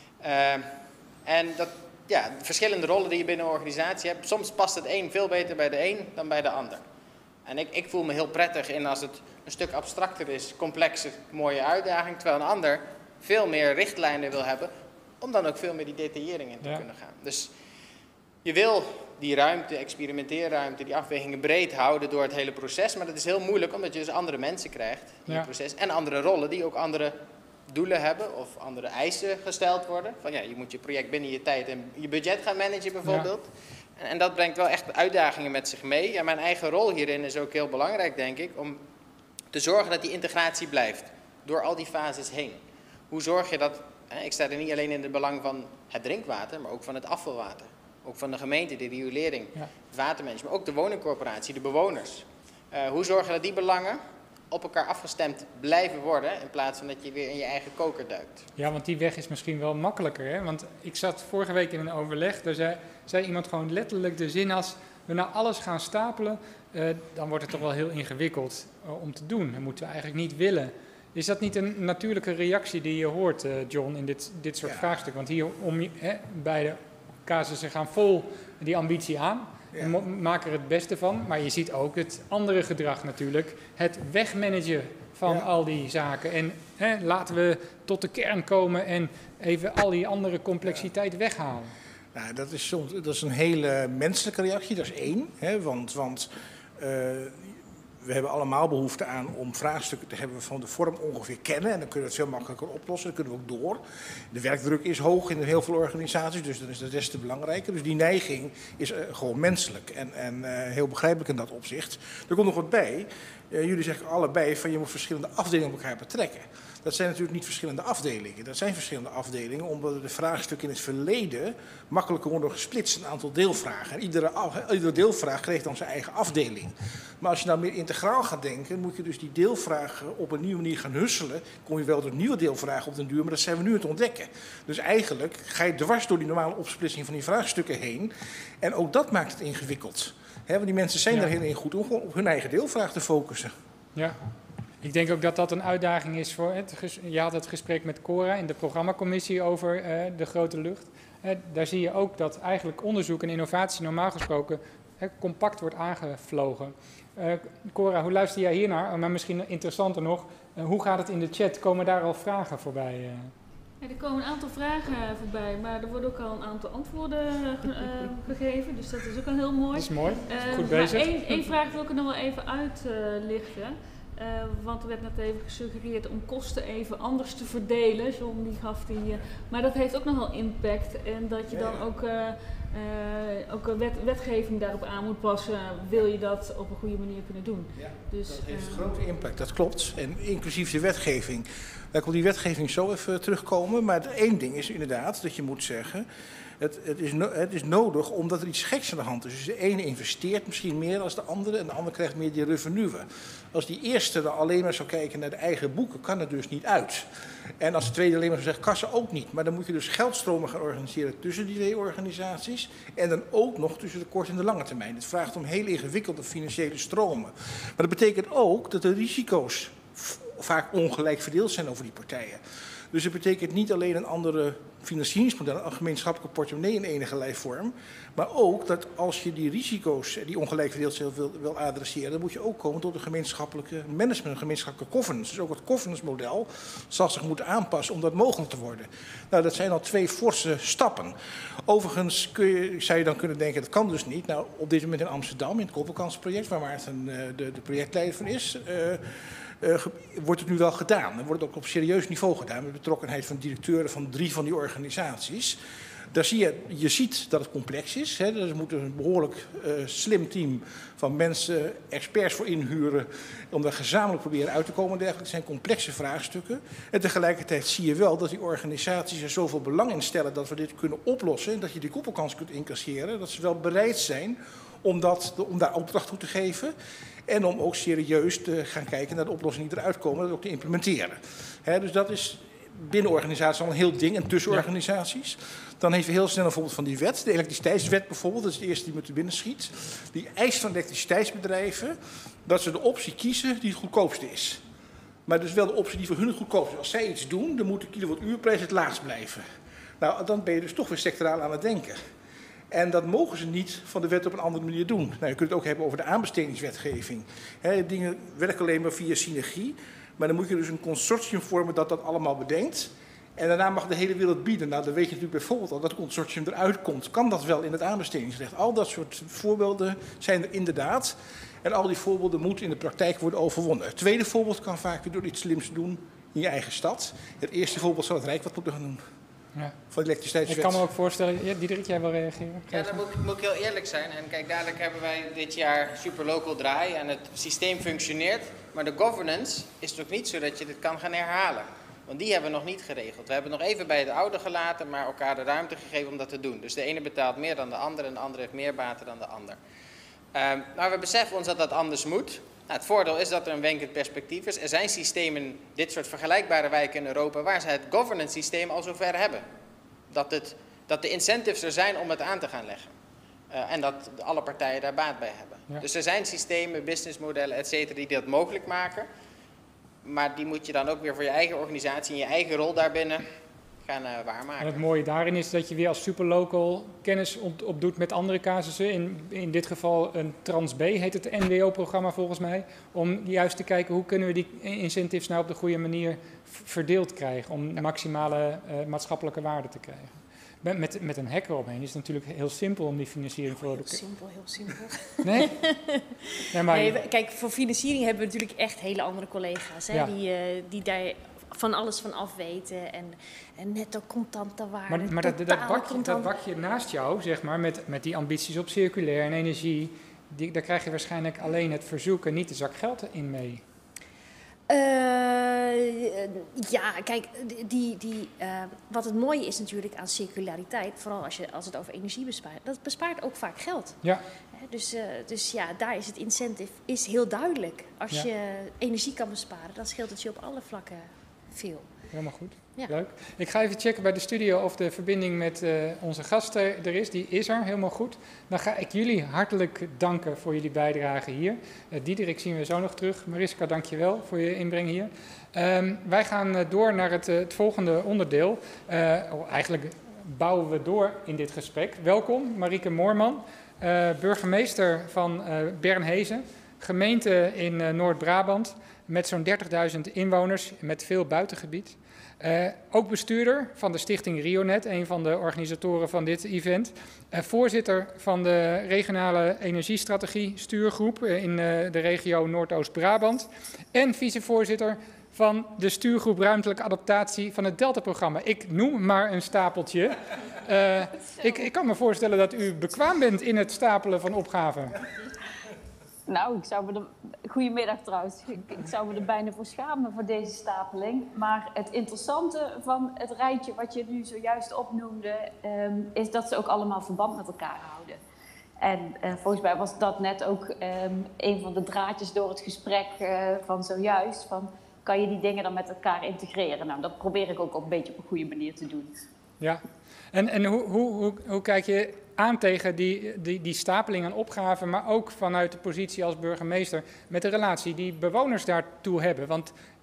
En de verschillende rollen die je binnen een organisatie hebt, soms past het een veel beter bij de een dan bij de ander. En ik voel me heel prettig in als het een stuk abstracter is, complexer, mooie uitdaging, terwijl een ander veel meer richtlijnen wil hebben, om dan ook veel meer die detaillering in te kunnen gaan. Dus je wil die ruimte, experimenteerruimte, die afwegingen breed houden door het hele proces, maar dat is heel moeilijk omdat je dus andere mensen krijgt in het proces en andere rollen die ook andere doelen hebben of andere eisen gesteld worden. Van je moet je project binnen je tijd en je budget gaan managen bijvoorbeeld. Ja. En dat brengt wel echt uitdagingen met zich mee. En mijn eigen rol hierin is ook heel belangrijk, denk ik, om te zorgen dat die integratie blijft door al die fases heen. Hoe zorg je dat, ik sta er niet alleen in het belang van het drinkwater, maar ook van het afvalwater. Ook van de gemeente, de riolering, het watermanagement, maar ook de woningcorporatie, de bewoners. Hoe zorg je dat die belangen op elkaar afgestemd blijven worden, in plaats van dat je weer in je eigen koker duikt? Ja, want die weg is misschien wel makkelijker, hè? Want ik zat vorige week in een overleg, daar zei iemand gewoon letterlijk de zin als we nou alles gaan stapelen, dan wordt het toch wel heel ingewikkeld om te doen. Dat moeten we eigenlijk niet willen. Is dat niet een natuurlijke reactie die je hoort, John, in dit soort vraagstukken? Want hier beide casussen gaan vol die ambitie aan en maken er het beste van. Maar je ziet ook het andere gedrag natuurlijk, het wegmanagen van al die zaken. En laten we tot de kern komen en even al die andere complexiteit weghalen. Nou, dat is een hele menselijke reactie, dat is één. Want we hebben allemaal behoefte aan om vraagstukken te hebben van de vorm ongeveer kennen. En dan kunnen we het veel makkelijker oplossen, dan kunnen we ook door. De werkdruk is hoog in heel veel organisaties, dus dan is dat des te belangrijker. Dus die neiging is gewoon menselijk en heel begrijpelijk in dat opzicht. Er komt nog wat bij. Jullie zeggen allebei van je moet verschillende afdelingen op elkaar betrekken. Dat zijn natuurlijk niet verschillende afdelingen. Dat zijn verschillende afdelingen omdat de vraagstukken in het verleden makkelijker worden gesplitst in een aantal deelvragen. En iedere deelvraag kreeg dan zijn eigen afdeling. Maar als je nou meer integraal gaat denken, moet je dus die deelvragen op een nieuwe manier gaan husselen. Kom je wel tot nieuwe deelvragen op den duur, maar dat zijn we nu aan het ontdekken. Dus eigenlijk ga je dwars door die normale opsplitsing van die vraagstukken heen. En ook dat maakt het ingewikkeld. Want die mensen zijn er heel erg goed om gewoon op hun eigen deelvraag te focussen. Ja. Ik denk ook dat dat een uitdaging is voor je had het gesprek met Cora in de programmacommissie over de grote lucht. Daar zie je ook dat eigenlijk onderzoek en innovatie normaal gesproken compact wordt aangevlogen. Cora, hoe luister jij hiernaar? Maar misschien interessanter nog, hoe gaat het in de chat? Komen daar al vragen voorbij? Ja, er komen een aantal vragen voorbij, maar er worden ook al een aantal antwoorden gegeven. Dus dat is ook al heel mooi. Dat is mooi, goed bezig. Eén vraag wil ik er nog wel even uitlichten. Want er werd net even gesuggereerd om kosten even anders te verdelen. John die gaf die. Maar dat heeft ook nogal impact. En dat je dan ook wetgeving daarop aan moet passen. Wil je dat op een goede manier kunnen doen? Ja, dus, dat heeft grote impact, dat klopt. En inclusief de wetgeving. Daar komt die wetgeving zo even terugkomen. Maar één ding is inderdaad dat je moet zeggen. Het is nodig omdat er iets geks aan de hand is. Dus de ene investeert misschien meer dan de andere en de ander krijgt meer die revenue. Als die eerste dan alleen maar zou kijken naar de eigen boeken, kan het dus niet uit. En als de tweede alleen maar zou zeggen, kassen ook niet. Maar dan moet je dus geldstromen gaan organiseren tussen die twee organisaties. En dan ook nog tussen de korte en de lange termijn. Het vraagt om heel ingewikkelde financiële stromen. Maar dat betekent ook dat de risico's vaak ongelijk verdeeld zijn over die partijen. Dus het betekent niet alleen een andere financieringsmodel, een gemeenschappelijke portemonnee in enige vorm, maar ook dat als je die risico's die ongelijk verdeeld zijn wil adresseren, dan moet je ook komen tot een gemeenschappelijke management, een gemeenschappelijke governance. Dus ook het governance model zal zich moeten aanpassen om dat mogelijk te worden. Nou, dat zijn al 2 forse stappen. Overigens zou je dan kunnen denken, dat kan dus niet. Nou, op dit moment in Amsterdam, in het Koppelkansproject, waar Maarten de projectleider van is, wordt het nu wel gedaan. Er wordt het ook op serieus niveau gedaan met betrokkenheid van directeuren van 3 van die organisaties. Daar je ziet dat het complex is. Hè. Er moet een behoorlijk slim team van mensen, experts voor inhuren om daar gezamenlijk proberen uit te komen. Dergelijke. Het zijn complexe vraagstukken. En tegelijkertijd zie je wel dat die organisaties er zoveel belang in stellen dat we dit kunnen oplossen en dat je die koppelkans kunt incasseren. Dat ze wel bereid zijn om daar opdracht toe te geven. En om ook serieus te gaan kijken naar de oplossingen die eruit komen, dat ook te implementeren. Dus dat is binnen organisaties al een heel ding en tussen organisaties. Dan heeft we heel snel een voorbeeld van die wet, de elektriciteitswet bijvoorbeeld, dat is de eerste die me te binnen schiet. Die eist van elektriciteitsbedrijven dat ze de optie kiezen die het goedkoopste is. Maar dus wel de optie die voor hun het goedkoopste is. Als zij iets doen, dan moet de kilowattuurprijs het laagst blijven. Nou, dan ben je dus toch weer sectoraal aan het denken. En dat mogen ze niet van de wet op een andere manier doen. Nou, je kunt het ook hebben over de aanbestedingswetgeving. Dingen werken alleen maar via synergie. Maar dan moet je dus een consortium vormen dat dat allemaal bedenkt. En daarna mag de hele wereld bieden. Nou, dan weet je natuurlijk bijvoorbeeld al dat het consortium eruit komt. Kan dat wel in het aanbestedingsrecht? Al dat soort voorbeelden zijn er inderdaad. En al die voorbeelden moeten in de praktijk worden overwonnen. Het tweede voorbeeld kan vaak door iets slims doen in je eigen stad. Het eerste voorbeeld zal het Rijk wat moeten gaan doen. Ja. Van de elektriciteitswet. Ik kan me ook voorstellen, Diederik, jij wil reageren? Ja, dan moet ik heel eerlijk zijn. En kijk, dadelijk hebben wij dit jaar Superlocal draaien en het systeem functioneert. Maar de governance is toch niet zo dat je dit kan gaan herhalen. Want die hebben we nog niet geregeld. We hebben nog even bij het oude gelaten, maar elkaar de ruimte gegeven om dat te doen. Dus de ene betaalt meer dan de ander en de andere heeft meer baten dan de ander. Maar we beseffen ons dat dat anders moet. Nou, het voordeel is dat er een wenkend perspectief is. Er zijn systemen, dit soort vergelijkbare wijken in Europa, waar ze het governance systeem al zover hebben. Dat de incentives er zijn om het aan te gaan leggen. En dat alle partijen daar baat bij hebben. Ja. Dus er zijn systemen, businessmodellen, et cetera, die dat mogelijk maken. Maar die moet je dan ook weer voor je eigen organisatie en je eigen rol daarbinnen gaan waarmaken. En het mooie daarin is dat je weer als Superlocal kennis opdoet met andere casussen. In dit geval een Trans-B heet het NWO-programma volgens mij. Om juist te kijken hoe kunnen we die incentives nou op de goede manier verdeeld krijgen. Om maximale maatschappelijke waarde te krijgen. Met een hacker omheen is het natuurlijk heel simpel om die financiering voor te krijgen. Heel simpel. Nee? Nee, kijk, voor financiering hebben we natuurlijk echt hele andere collega's. Hè, ja. Die daar van alles van af weten. En netto contante waarde. Maar dat bakje naast jou, zeg maar, met die ambities op circulair en energie, daar krijg je waarschijnlijk alleen het verzoek en niet de zak geld in mee. Ja, kijk, wat het mooie is natuurlijk aan circulariteit, vooral als het over energie bespaart, dat bespaart ook vaak geld. Ja. Dus ja, daar is het incentive heel duidelijk. Als je energie kan besparen, dan scheelt het je op alle vlakken veel. Helemaal goed. Ja. Leuk. Ik ga even checken bij de studio of de verbinding met onze gast er is. Die is er, helemaal goed. Dan ga ik jullie hartelijk danken voor jullie bijdrage hier. Diederik zien we zo nog terug. Mariska, dank je wel voor je inbreng hier. Wij gaan door naar het volgende onderdeel. Eigenlijk bouwen we door in dit gesprek. Welkom, Marieke Moorman, burgemeester van Bernhezen, gemeente in Noord-Brabant met zo'n 30.000 inwoners met veel buitengebied. Ook bestuurder van de stichting Rionet, een van de organisatoren van dit event. Voorzitter van de regionale energiestrategie stuurgroep in de regio Noordoost-Brabant. En vicevoorzitter van de stuurgroep ruimtelijke adaptatie van het Delta-programma. Ik noem maar een stapeltje. Ik kan me voorstellen dat u bekwaam bent in het stapelen van opgaven. Nou, goedemiddag trouwens. Ik zou me er bijna voor schamen voor deze stapeling. Maar het interessante van het rijtje wat je nu zojuist opnoemde, is dat ze ook allemaal verband met elkaar houden. En volgens mij was dat net ook een van de draadjes door het gesprek van zojuist. Van, kan je die dingen dan met elkaar integreren? Nou, dat probeer ik ook een beetje op een goede manier te doen. Ja, en hoe kijk je aan tegen die stapeling aan opgaven, maar ook vanuit de positie als burgemeester met de relatie die bewoners daartoe hebben? Want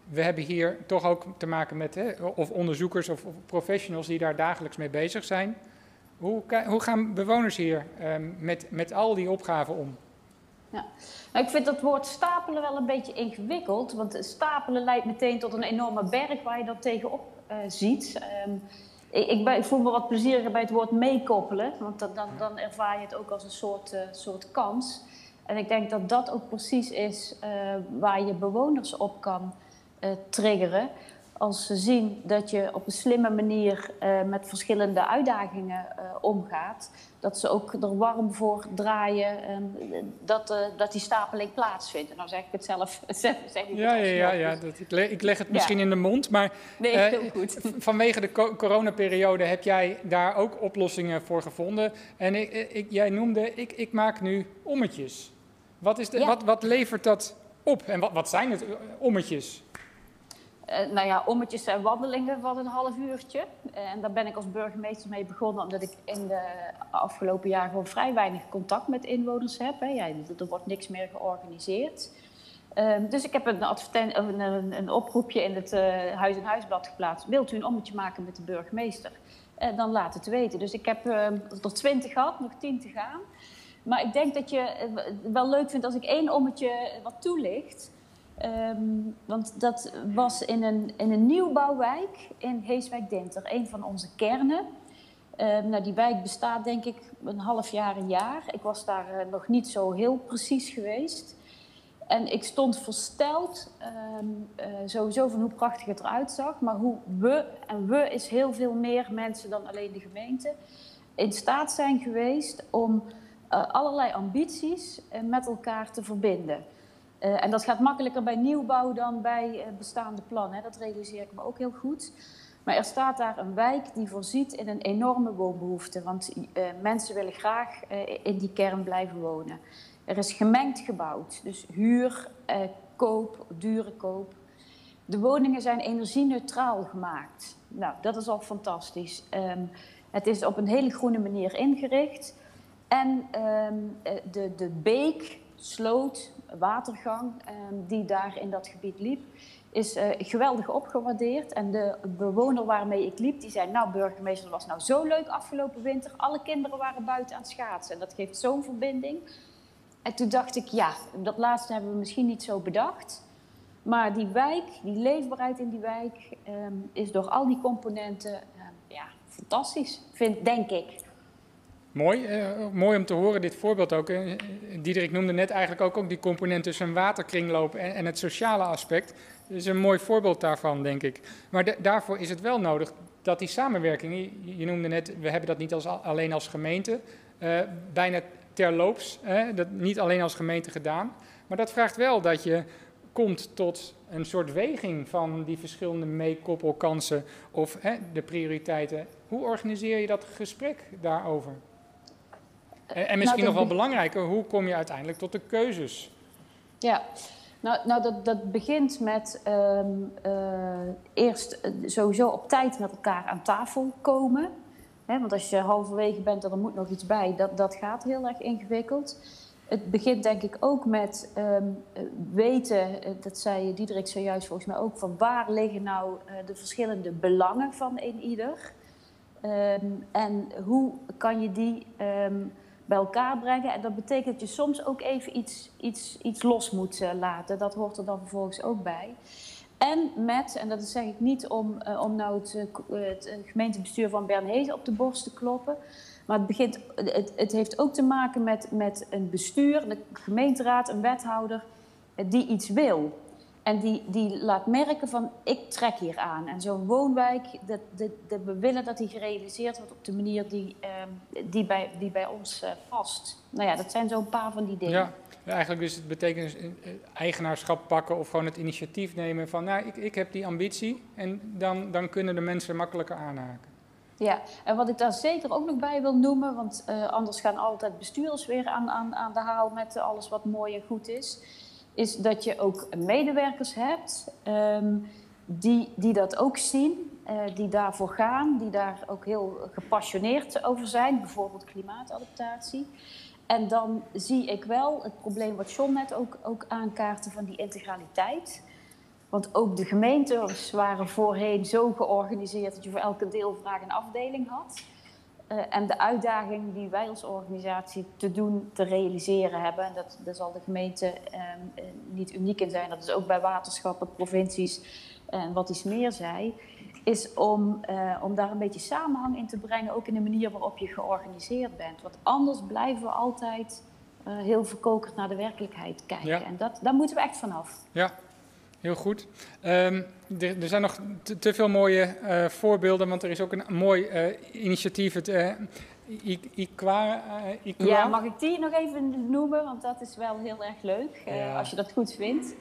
we hebben hier toch ook te maken met of onderzoekers of professionals die daar dagelijks mee bezig zijn. Hoe gaan bewoners hier met al die opgaven om? Ja. Nou, ik vind dat woord stapelen wel een beetje ingewikkeld. Want stapelen leidt meteen tot een enorme berg waar je dan tegenop ziet. Ik voel me wat plezieriger bij het woord meekoppelen. Want dan ervaar je het ook als een soort kans. En ik denk dat dat ook precies is waar je bewoners op kan triggeren. Als ze zien dat je op een slimme manier met verschillende uitdagingen omgaat. Dat ze ook er warm voor draaien dat die stapeling plaatsvindt. En nou zeg ik het zelf. Ik leg het misschien in de mond. Maar nee, heel goed. Vanwege de coronaperiode heb jij daar ook oplossingen voor gevonden. En jij noemde, ik maak nu ommetjes. Wat levert dat op? En wat zijn het ommetjes? Ommetjes zijn wandelingen van een half uurtje. En daar ben ik als burgemeester mee begonnen, omdat ik in de afgelopen jaren gewoon vrij weinig contact met inwoners heb. Er wordt niks meer georganiseerd. Dus ik heb een oproepje in het Huis en Huisblad geplaatst. Wilt u een ommetje maken met de burgemeester? Dan laat het weten. Dus ik heb er 20 gehad, nog 10 te gaan. Maar ik denk dat je het wel leuk vindt als ik 1 ommetje wat toelicht. Want dat was in een nieuwbouwwijk in Heeswijk-Dinter, een van onze kernen. Die wijk bestaat denk ik een half jaar, een jaar. Ik was daar nog niet zo heel precies geweest. En ik stond versteld, sowieso van hoe prachtig het eruit zag. Maar hoe we is heel veel meer mensen dan alleen de gemeente, in staat zijn geweest om allerlei ambities met elkaar te verbinden. En dat gaat makkelijker bij nieuwbouw dan bij bestaande plannen. Dat realiseer ik me ook heel goed. Maar er staat daar een wijk die voorziet in een enorme woonbehoefte. Want mensen willen graag in die kern blijven wonen. Er is gemengd gebouwd. Dus huur, koop, dure koop. De woningen zijn energieneutraal gemaakt. Nou, dat is al fantastisch. Het is op een hele groene manier ingericht. En de beek, sloot, watergang die daar in dat gebied liep, is geweldig opgewaardeerd. En de bewoner waarmee ik liep, die zei, nou burgemeester, dat was nou zo leuk afgelopen winter. Alle kinderen waren buiten aan het schaatsen. En dat geeft zo'n verbinding. En toen dacht ik, ja, dat laatste hebben we misschien niet zo bedacht. Maar die wijk, die leefbaarheid in die wijk, is door al die componenten fantastisch, denk ik. Mooi om te horen, dit voorbeeld ook. Diederik noemde net eigenlijk ook die component tussen een waterkringloop en het sociale aspect. Dat is een mooi voorbeeld daarvan, denk ik. Maar daarvoor is het wel nodig dat die samenwerking, je noemde net, we hebben dat niet alleen als gemeente, bijna terloops, dat niet alleen als gemeente gedaan. Maar dat vraagt wel dat je komt tot een soort weging van die verschillende meekoppelkansen of de prioriteiten. Hoe organiseer je dat gesprek daarover? En misschien nog wel belangrijker, hoe kom je uiteindelijk tot de keuzes? Ja, dat begint met eerst sowieso op tijd met elkaar aan tafel komen. Want als je halverwege bent en er moet nog iets bij, dat gaat heel erg ingewikkeld. Het begint denk ik ook met weten, dat zei Diederik zojuist volgens mij ook, van waar liggen nou de verschillende belangen van een ieder. En hoe kan je die bij elkaar brengen. En dat betekent dat je soms ook even iets los moet laten. Dat hoort er dan vervolgens ook bij. En dat zeg ik niet om nou het gemeentebestuur van Bernhees op de borst te kloppen. Maar het heeft ook te maken met een bestuur, een gemeenteraad, een wethouder die iets wil. En die laat merken van, ik trek hier aan. En zo'n woonwijk, we willen dat die gerealiseerd wordt op de manier die bij ons past. Nou ja, dat zijn zo'n paar van die dingen. Ja, eigenlijk dus het betekent eigenaarschap pakken of gewoon het initiatief nemen van, nou, ik heb die ambitie en dan kunnen de mensen makkelijker aanhaken. Ja, en wat ik daar zeker ook nog bij wil noemen, want anders gaan altijd bestuurders weer aan de haal met alles wat mooi en goed is dat je ook medewerkers hebt die dat ook zien, die daarvoor gaan, die daar ook heel gepassioneerd over zijn, bijvoorbeeld klimaatadaptatie. En dan zie ik wel het probleem wat John net ook aankaartte van die integraliteit. Want ook de gemeentes waren voorheen zo georganiseerd dat je voor elke deelvraag een afdeling had. En de uitdaging die wij als organisatie te realiseren hebben, en daar zal de gemeente niet uniek in zijn, dat is ook bij waterschappen, provincies en wat iets meer zei, is om daar een beetje samenhang in te brengen, ook in de manier waarop je georganiseerd bent. Want anders blijven we altijd heel verkokerd naar de werkelijkheid kijken. Ja. En daar moeten we echt vanaf. Ja. Heel goed. Er zijn nog te veel mooie voorbeelden, want er is ook een mooi initiatief, het IQUA. Ja, mag ik die nog even noemen, want dat is wel heel erg leuk, als je dat goed vindt.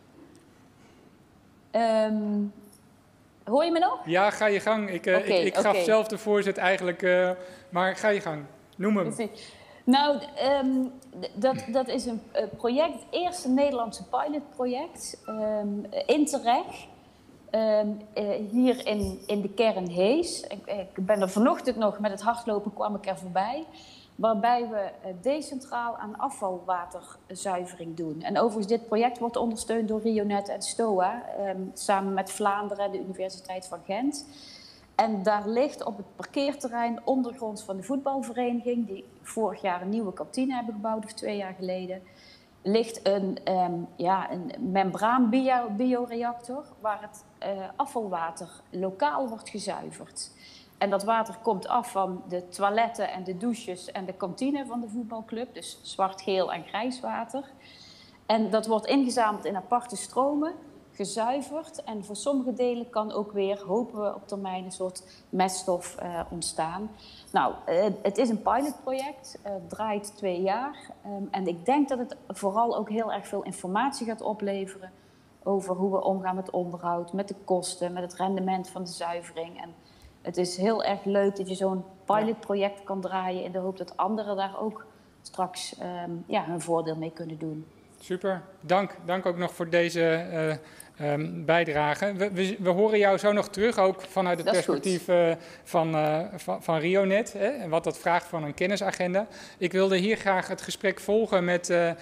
Hoor je me nog? Ja, ga je gang. Ik gaf zelf de voorzet eigenlijk, maar ga je gang. Noem hem. Nou, dat is een project, het eerste Nederlandse pilotproject, Interreg, hier in de kern Hees. Ik ben er vanochtend nog, met het hardlopen kwam ik er voorbij, waarbij we decentraal aan afvalwaterzuivering doen. En overigens, dit project wordt ondersteund door Rionet en STOA, samen met Vlaanderen en de Universiteit van Gent. En daar ligt op het parkeerterrein ondergronds van de voetbalvereniging, die vorig jaar een nieuwe kantine hebben gebouwd, of 2 jaar geleden, ligt een membraan-bioreactor waar het afvalwater lokaal wordt gezuiverd. En dat water komt af van de toiletten en de douches en de kantine van de voetbalclub, dus zwart, geel en grijs water. En dat wordt ingezameld in aparte stromen, gezuiverd. En voor sommige delen kan ook weer, hopen we op termijn, een soort meststof ontstaan. Nou, het is een pilotproject, draait 2 jaar. En ik denk dat het vooral ook heel erg veel informatie gaat opleveren over hoe we omgaan met onderhoud, met de kosten, met het rendement van de zuivering. En het is heel erg leuk dat je zo'n pilotproject kan draaien in de hoop dat anderen daar ook straks hun voordeel mee kunnen doen. Super, dank ook nog voor deze bijdrage. We horen jou zo nog terug, ook vanuit het perspectief van Rionet, en wat dat vraagt van een kennisagenda. Ik wilde hier graag het gesprek volgen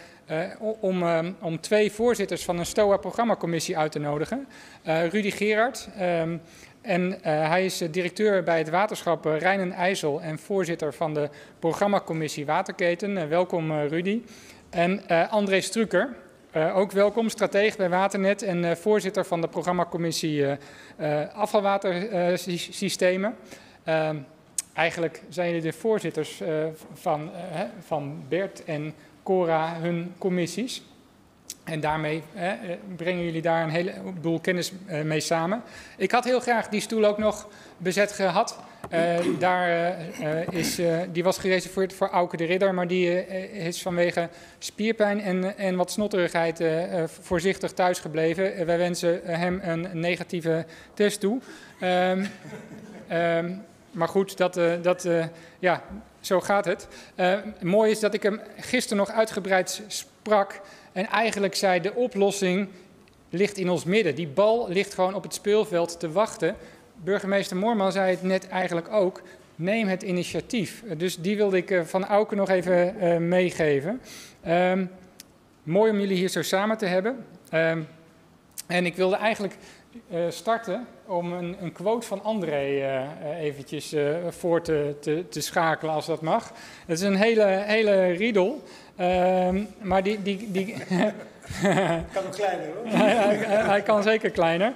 om 2 voorzitters van een STOA-programmacommissie uit te nodigen. Rudy Gerard, en hij is directeur bij het waterschap Rijn en IJssel en voorzitter van de programmacommissie Waterketen. Welkom Rudy. En André Strucker, ook welkom, strateeg bij Waternet en voorzitter van de programmacommissie afvalwatersystemen. Eigenlijk zijn jullie de voorzitters van Bert en Cora hun commissies. En daarmee brengen jullie daar een heleboel kennis mee samen. Ik had heel graag die stoel ook nog bezet gehad. Die was gereserveerd voor Auke de Ridder, maar die is vanwege spierpijn en wat snotterigheid voorzichtig thuisgebleven. Wij wensen hem een negatieve test toe. Maar goed, zo gaat het. Mooi is dat ik hem gisteren nog uitgebreid sprak. En eigenlijk zei de oplossing ligt in ons midden. Die bal ligt gewoon op het speelveld te wachten. Burgemeester Moorman zei het net eigenlijk ook. Neem het initiatief. Dus die wilde ik van Auke nog even meegeven. Mooi om jullie hier zo samen te hebben. En ik wilde eigenlijk starten om een quote van André eventjes voor te schakelen, als dat mag. Het is een hele riedel. Maar die kan ook kleiner, hoor. Hij kan zeker kleiner.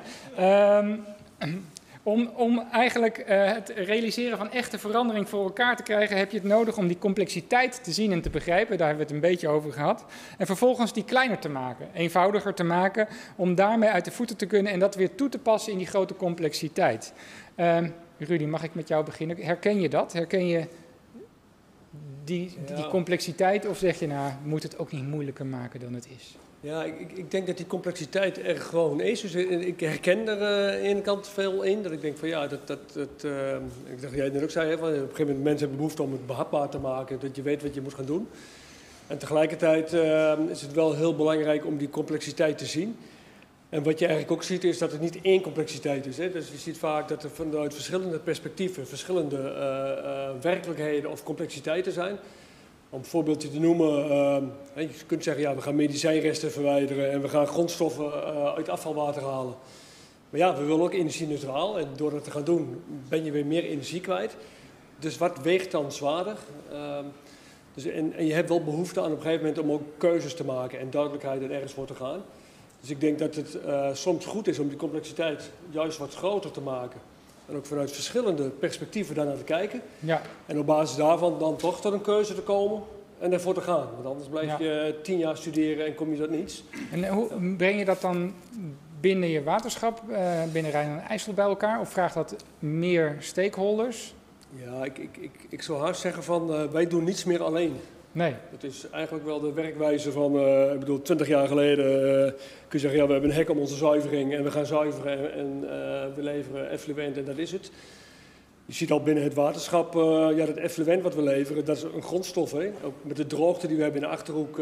Om eigenlijk het realiseren van echte verandering voor elkaar te krijgen, heb je het nodig om die complexiteit te zien en te begrijpen. Daar hebben we het een beetje over gehad. En vervolgens die kleiner te maken, eenvoudiger te maken, om daarmee uit de voeten te kunnen en dat weer toe te passen in die grote complexiteit. Rudy, mag ik met jou beginnen? Herken je dat? Herken je die complexiteit of zeg je, nou, moet het ook niet moeilijker maken dan het is? Ja, ik denk dat die complexiteit er gewoon is. Dus ik herken er aan de ene kant veel in. Dat ik denk van ik dacht dat jij net ook zei, van, op een gegeven moment mensen hebben behoefte om het behapbaar te maken. Dat je weet wat je moet gaan doen. En tegelijkertijd is het wel heel belangrijk om die complexiteit te zien. En wat je eigenlijk ook ziet is dat het niet één complexiteit is. Hè? Dus je ziet vaak dat er vanuit verschillende perspectieven, verschillende werkelijkheden of complexiteiten zijn. Om een voorbeeldje te noemen, je kunt zeggen, ja, we gaan medicijnresten verwijderen en we gaan grondstoffen uit afvalwater halen. Maar ja, we willen ook energie-neutraal en door dat te gaan doen ben je weer meer energie kwijt. Dus wat weegt dan zwaarder? En je hebt wel behoefte aan op een gegeven moment om ook keuzes te maken en duidelijkheid en ergens voor te gaan. Dus ik denk dat het soms goed is om die complexiteit juist wat groter te maken. En ook vanuit verschillende perspectieven daarnaar te kijken. Ja. En op basis daarvan dan toch tot een keuze te komen en ervoor te gaan. Want anders blijf je 10 jaar studeren en kom je tot niets. En hoe breng je dat dan binnen je waterschap, binnen Rijn en IJssel bij elkaar? Of vraagt dat meer stakeholders? Ja, ik zou haast zeggen van wij doen niets meer alleen. Nee. Het is eigenlijk wel de werkwijze van, 20 jaar geleden kun je zeggen, ja, we hebben een hek om onze zuivering en we gaan zuiveren en we leveren effluent en dat is het. Je ziet al binnen het waterschap, dat effluent wat we leveren, dat is een grondstof. Hè? Ook met de droogte die we hebben in de Achterhoek,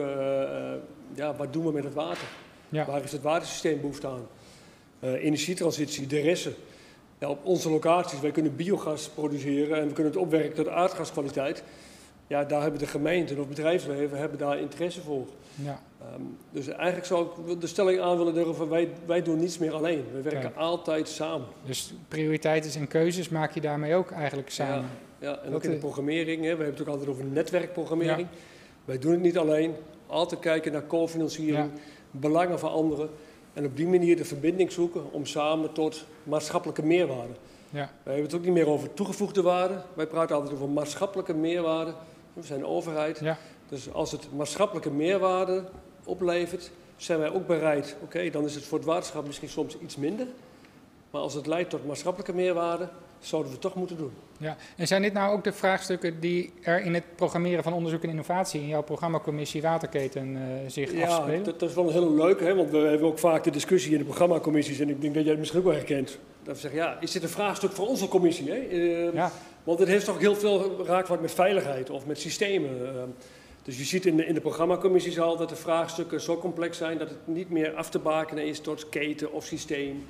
wat doen we met het water? Ja. Waar is het watersysteem behoefte aan? Energietransitie, de resten. Ja, op onze locaties, wij kunnen biogas produceren en we kunnen het opwerken tot aardgaskwaliteit. Ja, daar hebben de gemeenten of bedrijfsleven daar interesse voor. Ja. Dus eigenlijk zou ik de stelling aan willen durven, wij doen niets meer alleen. We werken altijd samen. Dus prioriteiten en keuzes maak je daarmee ook eigenlijk samen? Ja, en ook in de programmering. Hè. We hebben het ook altijd over netwerkprogrammering. Ja. Wij doen het niet alleen. Altijd kijken naar cofinanciering, belangen van anderen. En op die manier de verbinding zoeken om samen tot maatschappelijke meerwaarde. Ja. Wij hebben het ook niet meer over toegevoegde waarde. Wij praten altijd over maatschappelijke meerwaarde. We zijn de overheid. Ja. Dus als het maatschappelijke meerwaarde oplevert, zijn wij ook bereid. Oké, dan is het voor het waterschap misschien soms iets minder. Maar als het leidt tot maatschappelijke meerwaarde, zouden we het toch moeten doen. Ja. En zijn dit nou ook de vraagstukken die er in het programmeren van onderzoek en innovatie in jouw programmacommissie Waterketen zich afspelen? Ja, dat is wel een hele leuke, hè? Want we hebben ook vaak de discussie in de programmacommissies. En ik denk dat jij het misschien ook wel herkent. Dat we zeggen, ja, is dit een vraagstuk voor onze commissie? Hè? Want het heeft toch heel veel raakt met veiligheid of met systemen. Dus je ziet in de programmacommissies al dat de vraagstukken zo complex zijn dat het niet meer af te bakenen is tot keten of systeem.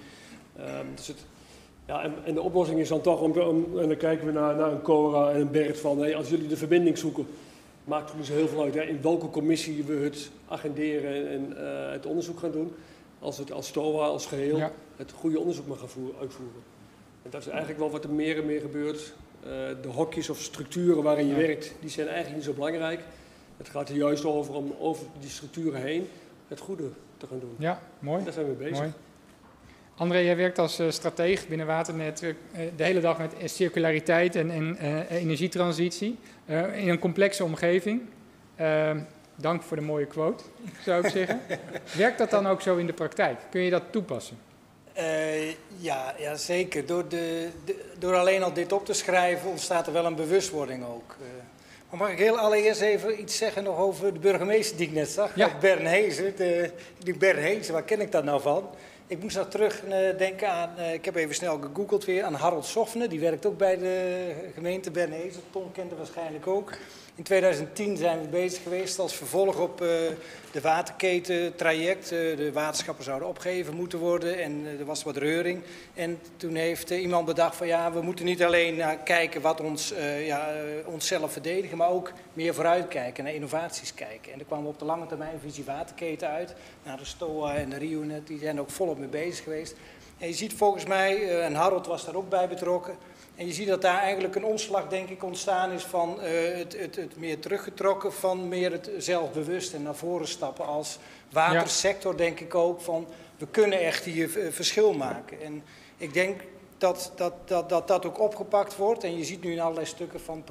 En de oplossing is dan toch en dan kijken we naar een Cora en een Bert van, als jullie de verbinding zoeken, maakt het niet zo heel veel uit in welke commissie we het agenderen en het onderzoek gaan doen. Als het als STOA, als geheel, het goede onderzoek mag gaan uitvoeren. En dat is eigenlijk wel wat er meer en meer gebeurt. De hokjes of structuren waarin je werkt, die zijn eigenlijk niet zo belangrijk. Het gaat er juist over om over die structuren heen het goede te gaan doen. Ja, mooi. Daar zijn we mee bezig. Mooi. André, jij werkt als strateeg binnen Waternet de hele dag met circulariteit en energietransitie in een complexe omgeving. Dank voor de mooie quote, zou ik zeggen. Werkt dat dan ook zo in de praktijk? Kun je dat toepassen? Ja, zeker. Door alleen al dit op te schrijven ontstaat er wel een bewustwording ook. Maar mag ik heel allereerst even iets zeggen nog over de burgemeester die ik net zag? Ja. Bern Hezen. Bern Hezen, waar ken ik dat nou van? Ik moest nog terugdenken aan, ik heb even snel gegoogeld weer, aan Harold Soffene. Die werkt ook bij de gemeente Bern Hezen. Tom kent hem waarschijnlijk ook. In 2010 zijn we bezig geweest als vervolg op de waterketen-traject. De waterschappen zouden opgeheven moeten worden en er was wat reuring. En toen heeft iemand bedacht van we moeten niet alleen naar kijken wat onszelf verdedigen, maar ook meer vooruitkijken, naar innovaties kijken. En er kwam op de lange termijn visie waterketen uit. Nou, de STOA en de RioNet, die zijn ook volop mee bezig geweest. En je ziet volgens mij, en Harold was daar ook bij betrokken, en je ziet dat daar eigenlijk een omslag, denk ik, ontstaan is van het meer teruggetrokken, van meer het zelfbewust en naar voren stappen als watersector, denk ik ook, van we kunnen echt hier verschil maken. En ik denk dat ook opgepakt wordt. En je ziet nu in allerlei stukken van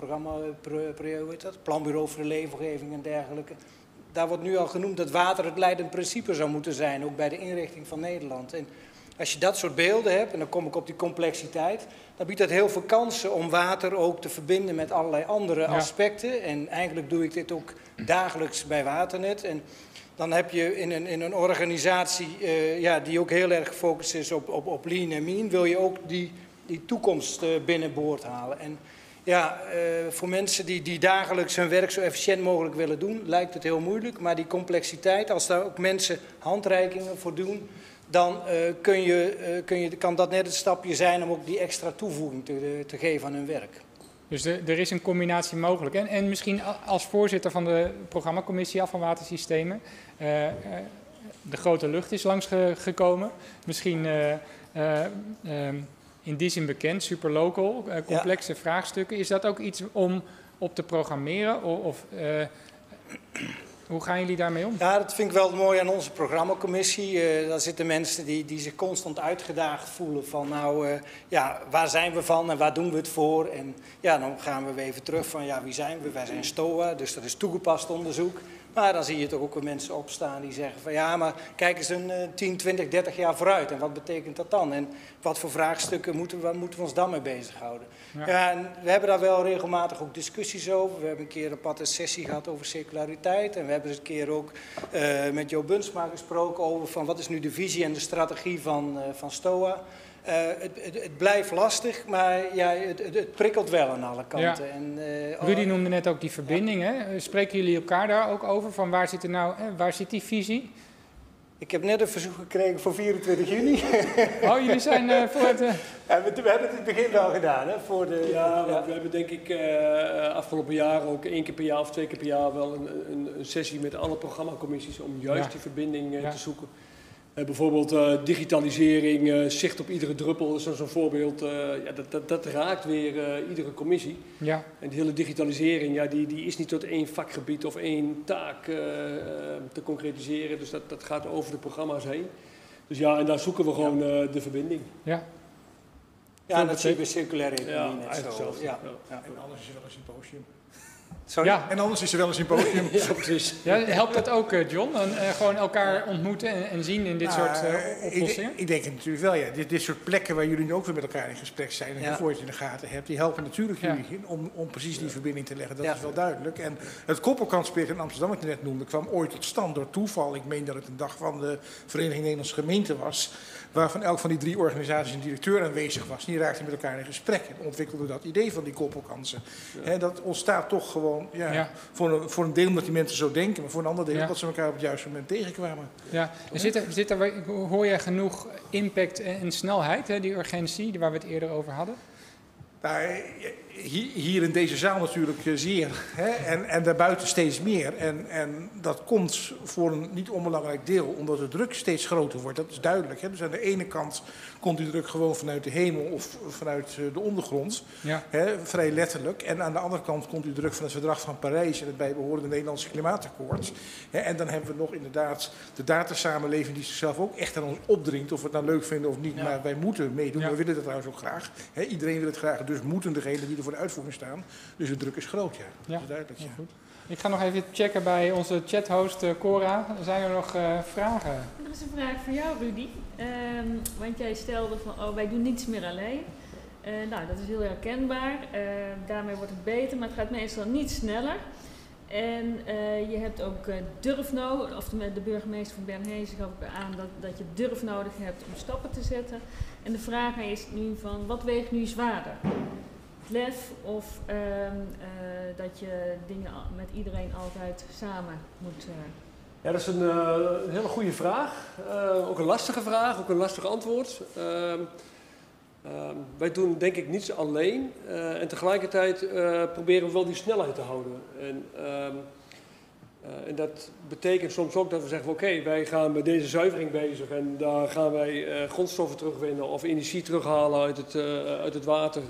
het Planbureau voor de Leefomgeving en dergelijke. Daar wordt nu al genoemd dat water het leidend principe zou moeten zijn, ook bij de inrichting van Nederland. En als je dat soort beelden hebt, en dan kom ik op die complexiteit, dan biedt dat heel veel kansen om water ook te verbinden met allerlei andere aspecten. En eigenlijk doe ik dit ook dagelijks bij Waternet. En dan heb je in een organisatie die ook heel erg gefocust is op lean en mean, wil je ook die toekomst binnenboord halen. En voor mensen die dagelijks hun werk zo efficiënt mogelijk willen doen, lijkt het heel moeilijk. Maar die complexiteit, als daar ook mensen handreikingen voor doen, dan kan dat net het stapje zijn om ook die extra toevoeging te geven aan hun werk. Dus er is een combinatie mogelijk. En misschien als voorzitter van de programmacommissie afvalwatersystemen, de grote lucht is langsgekomen. Misschien in die zin bekend, superlocal, complexe vraagstukken. Is dat ook iets om op te programmeren? Hoe gaan jullie daarmee om? Ja, dat vind ik wel mooi aan onze programmacommissie. Daar zitten mensen die zich constant uitgedaagd voelen van waar zijn we van en waar doen we het voor? En ja, dan gaan we weer even terug van wie zijn we? Wij zijn STOA, dus dat is toegepast onderzoek. Maar dan zie je toch ook weer mensen opstaan die zeggen van maar kijk eens een 10, 20, 30 jaar vooruit. En wat betekent dat dan? En wat voor vraagstukken moeten we ons dan mee bezighouden? Ja, en we hebben daar wel regelmatig ook discussies over. We hebben een keer een aparte sessie gehad over circulariteit. En we hebben eens een keer ook met Jo Bunsma gesproken over van wat is nu de visie en de strategie van STOA. Het blijft lastig, maar het prikkelt wel aan alle kanten. Ja. En, Rudy noemde net ook die verbinding. Hè? Spreken jullie elkaar daar ook over? Van waar zit die visie? Ik heb net een verzoek gekregen voor 24 juni. Oh, jullie zijn voor het... we hebben het in het begin wel gedaan. Hè, we hebben denk ik afgelopen jaar ook 1 keer per jaar of 2 keer per jaar wel een sessie met alle programmacommissies om juist die verbinding te zoeken. Bijvoorbeeld digitalisering, zicht op iedere druppel is zo'n voorbeeld. Dat raakt weer iedere commissie. Ja. En die hele digitalisering, die is niet tot één vakgebied of één taak te concretiseren. Dus dat gaat over de programma's heen. Dus en daar zoeken we gewoon de verbinding. Ja, en dat zie je bij circulaire economie net zo. En anders is er wel een symposium. Sorry? Ja. En anders is er wel een symposium. Ja, precies. Ja, helpt dat ook, John? Gewoon elkaar ontmoeten en zien in dit soort oplossingen? Ik denk het natuurlijk wel, ja. Dit soort plekken waar jullie nu ook weer met elkaar in gesprek zijn en voor je het in de gaten hebt, die helpen natuurlijk jullie om precies die verbinding te leggen. Dat is wel duidelijk. En het koppelkansproject in Amsterdam, wat je net noemde, kwam ooit tot stand door toeval. Ik meen dat het een dag van de Vereniging Nederlandse Gemeenten was, waarvan elk van die 3 organisaties een directeur aanwezig was. Die raakten met elkaar in gesprek en ontwikkelden dat idee van die koppelkansen. Ja. Dat ontstaat toch gewoon voor een deel omdat die mensen zo denken, maar voor een ander deel omdat ze elkaar op het juiste moment tegenkwamen. Ja. Hoor je genoeg impact en snelheid, die urgentie waar we het eerder over hadden? Nou, hier in deze zaal natuurlijk zeer. En daarbuiten steeds meer. En dat komt voor een niet onbelangrijk deel omdat de druk steeds groter wordt. Dat is duidelijk. Dus aan de ene kant komt die druk gewoon vanuit de hemel of vanuit de ondergrond. Ja. Vrij letterlijk. En aan de andere kant komt die druk van het Verdrag van Parijs en het bijbehorende Nederlandse Klimaatakkoord. En dan hebben we nog inderdaad de datasamenleving die zichzelf ook echt aan ons opdringt. Of we het nou leuk vinden of niet. Ja. Maar wij moeten meedoen. We willen dat trouwens ook graag. Iedereen wil het graag. Dus moeten degenen die er voor de uitvoering staan. Dus de druk is groot, Dat is duidelijk. Ja. Goed. Ik ga nog even checken bij onze chathost Cora. Zijn er nog vragen? Er is een vraag voor jou, Rudy. Want jij stelde van, wij doen niets meer alleen. Dat is heel herkenbaar. Daarmee wordt het beter, maar het gaat meestal niet sneller. En je hebt ook durf nodig, of de burgemeester van Bernhezen gaf ook aan dat je durf nodig hebt om stappen te zetten. En de vraag is nu van, wat weegt nu zwaarder? Lef of dat je dingen met iedereen altijd samen moet... Ja, dat is een hele goede vraag. Ook een lastige vraag, ook een lastig antwoord. Wij doen denk ik niets alleen. En tegelijkertijd proberen we wel die snelheid te houden. En dat betekent soms ook dat we zeggen, oké, wij gaan met deze zuivering bezig. En daar gaan wij grondstoffen terugwinnen of energie terughalen uit het water.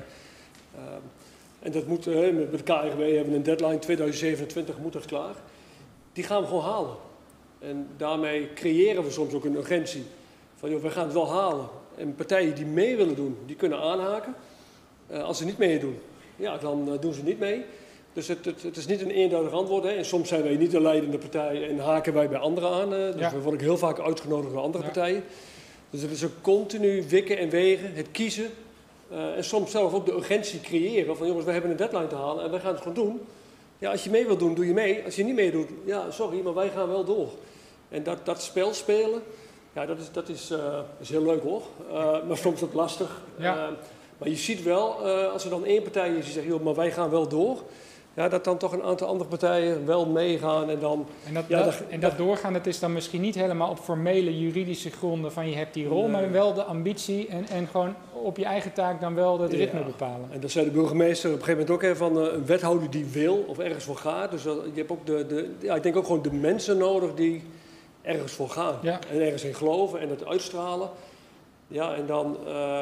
En dat moet, met de KRW hebben we een deadline, 2027 moet dat klaar. Die gaan we gewoon halen. En daarmee creëren we soms ook een urgentie. Van, joh, we gaan het wel halen. En partijen die mee willen doen, die kunnen aanhaken. Als ze niet meedoen, dan doen ze niet mee. Dus het is niet een eenduidig antwoord. En soms zijn wij niet de leidende partij en haken wij bij anderen aan. Dus we worden heel vaak uitgenodigd door andere partijen. Dus het is een continu wikken en wegen, het kiezen. En soms zelf ook de urgentie creëren van jongens, we hebben een deadline te halen en wij gaan het gewoon doen. Ja, als je mee wilt doen, doe je mee. Als je niet mee doet, sorry, maar wij gaan wel door. En dat spel spelen, dat is heel leuk hoor. Maar soms ook lastig. Ja. Maar je ziet wel, als er dan één partij is die zegt, joh, maar wij gaan wel door. Ja, dat dan toch een aantal andere partijen wel meegaan en dan... En dat doorgaan, dat is dan misschien niet helemaal op formele juridische gronden van je hebt die rol, maar wel de ambitie en gewoon op je eigen taak dan wel het ritme bepalen. En dat zei de burgemeester op een gegeven moment ook van een wethouder die wil of ergens voor gaat. Dus je hebt ook ik denk ook gewoon de mensen nodig die ergens voor gaan. Ja. En ergens in geloven en het uitstralen. Ja, en dan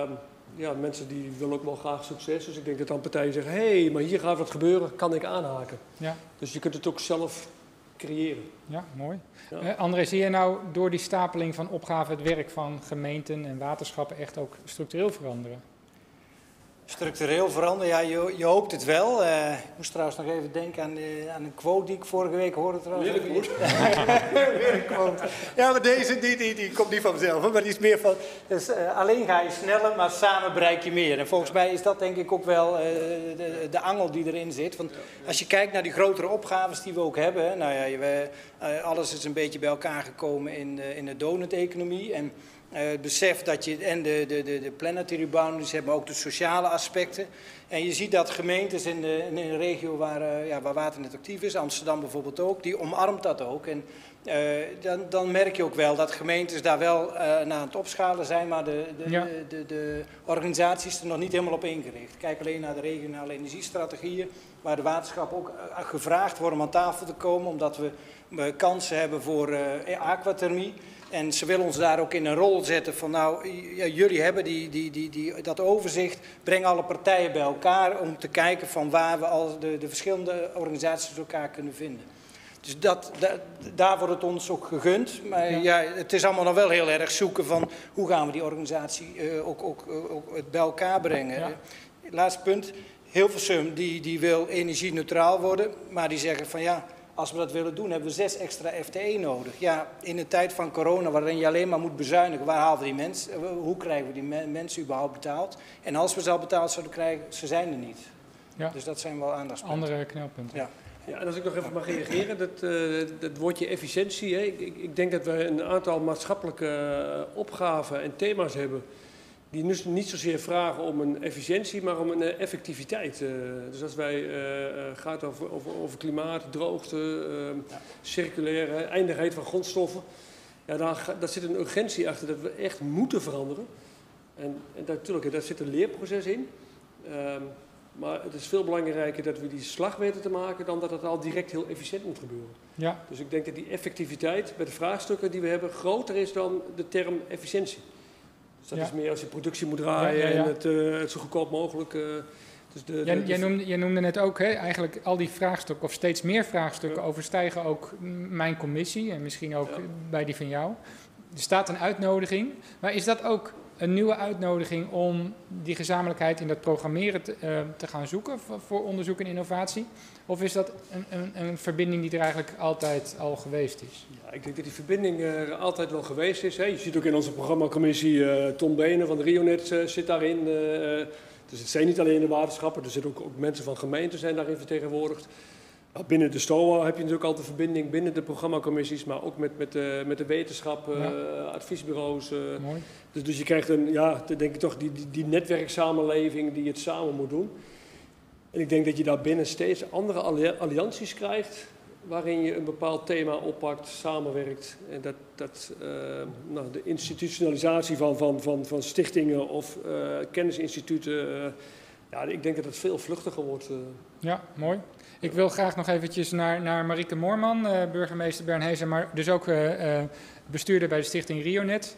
mensen die willen ook wel graag succes. Dus ik denk dat dan partijen zeggen, hé, maar hier gaat wat gebeuren, kan ik aanhaken. Ja. Dus je kunt het ook zelf creëren. Ja, mooi. Ja. André, zie je nou door die stapeling van opgaven het werk van gemeenten en waterschappen echt ook structureel veranderen? Structureel veranderen, ja, je hoopt het wel. Ik moest trouwens nog even denken aan een quote die ik vorige week hoorde trouwens. Weer een quote? Weer een quote. Ja, maar deze die komt niet van mezelf, maar die is meer van... Dus, alleen ga je sneller, maar samen bereik je meer. En volgens mij is dat denk ik ook wel de angel die erin zit. Want als je kijkt naar die grotere opgaves die we ook hebben... Nou ja, alles is een beetje bij elkaar gekomen in de donut-economie... Het besef dat je en de planetary boundaries hebben, maar ook de sociale aspecten. En je ziet dat gemeentes in de regio waar Waternet actief is, Amsterdam bijvoorbeeld ook, die omarmt dat ook. En dan merk je ook wel dat gemeentes daar wel naar het opschalen zijn, maar de organisatie is er nog niet helemaal op ingericht. Kijk alleen naar de regionale energiestrategieën, waar de waterschappen ook gevraagd worden om aan tafel te komen, omdat we kansen hebben voor aquathermie. En ze willen ons daar ook in een rol zetten van jullie hebben dat overzicht, breng alle partijen bij elkaar om te kijken van waar we al de verschillende organisaties elkaar kunnen vinden. Dus daar wordt het ons ook gegund, maar het is allemaal nog wel heel erg zoeken van hoe gaan we die organisatie ook bij elkaar brengen. Ja. Laatste punt, Hilversum die wil energie-neutraal worden, maar die zeggen van als we dat willen doen, hebben we 6 extra FTE nodig. Ja, in een tijd van corona, waarin je alleen maar moet bezuinigen, waar halen we die mensen? Hoe krijgen we die mensen überhaupt betaald? En als we ze al betaald zouden krijgen, ze zijn er niet. Ja. Dus dat zijn wel aandachtspunten. Andere knelpunten. Ja. Ja, en als ik nog even mag reageren, dat woordje efficiëntie. Hè. Ik denk dat we een aantal maatschappelijke opgaven en thema's hebben die dus niet zozeer vragen om een efficiëntie, maar om een effectiviteit. Dus als wij gaat over klimaat, droogte, circulaire eindigheid van grondstoffen, daar zit een urgentie achter dat we echt moeten veranderen. En natuurlijk, daar zit een leerproces in. Maar het is veel belangrijker dat we die slag weten te maken dan dat het al direct heel efficiënt moet gebeuren. Ja. Dus ik denk dat die effectiviteit bij de vraagstukken die we hebben groter is dan de term efficiëntie. Dus dat is meer als je productie moet draaien en het zo goedkoop mogelijk. Dus jij noemde net ook, eigenlijk al die vraagstukken, of steeds meer vraagstukken, overstijgen ook mijn commissie en misschien ook bij die van jou. Er staat een uitnodiging, maar is dat ook een nieuwe uitnodiging om die gezamenlijkheid in dat programmeren te gaan zoeken voor onderzoek en innovatie? Of is dat een verbinding die er eigenlijk altijd al geweest is? Ja, ik denk dat die verbinding er altijd wel geweest is. Hè. Je ziet ook in onze programmacommissie Tom Benen van de Rionet zit daarin. Dus het zijn niet alleen de waterschappen, er zitten ook mensen van gemeenten zijn daarin vertegenwoordigd. Binnen de STOA heb je natuurlijk altijd verbinding binnen de programmacommissies, maar ook met de wetenschap, adviesbureaus. Mooi. Dus je krijgt denk ik toch die netwerksamenleving die het samen moet doen. En ik denk dat je daar binnen steeds andere allianties krijgt, waarin je een bepaald thema oppakt, samenwerkt. En de institutionalisatie van stichtingen of kennisinstituten, ik denk dat het veel vluchtiger wordt. Ja, mooi. Ik wil graag nog eventjes naar Marieke Moorman, burgemeester Bernhezen, maar dus ook bestuurder bij de stichting Rionet.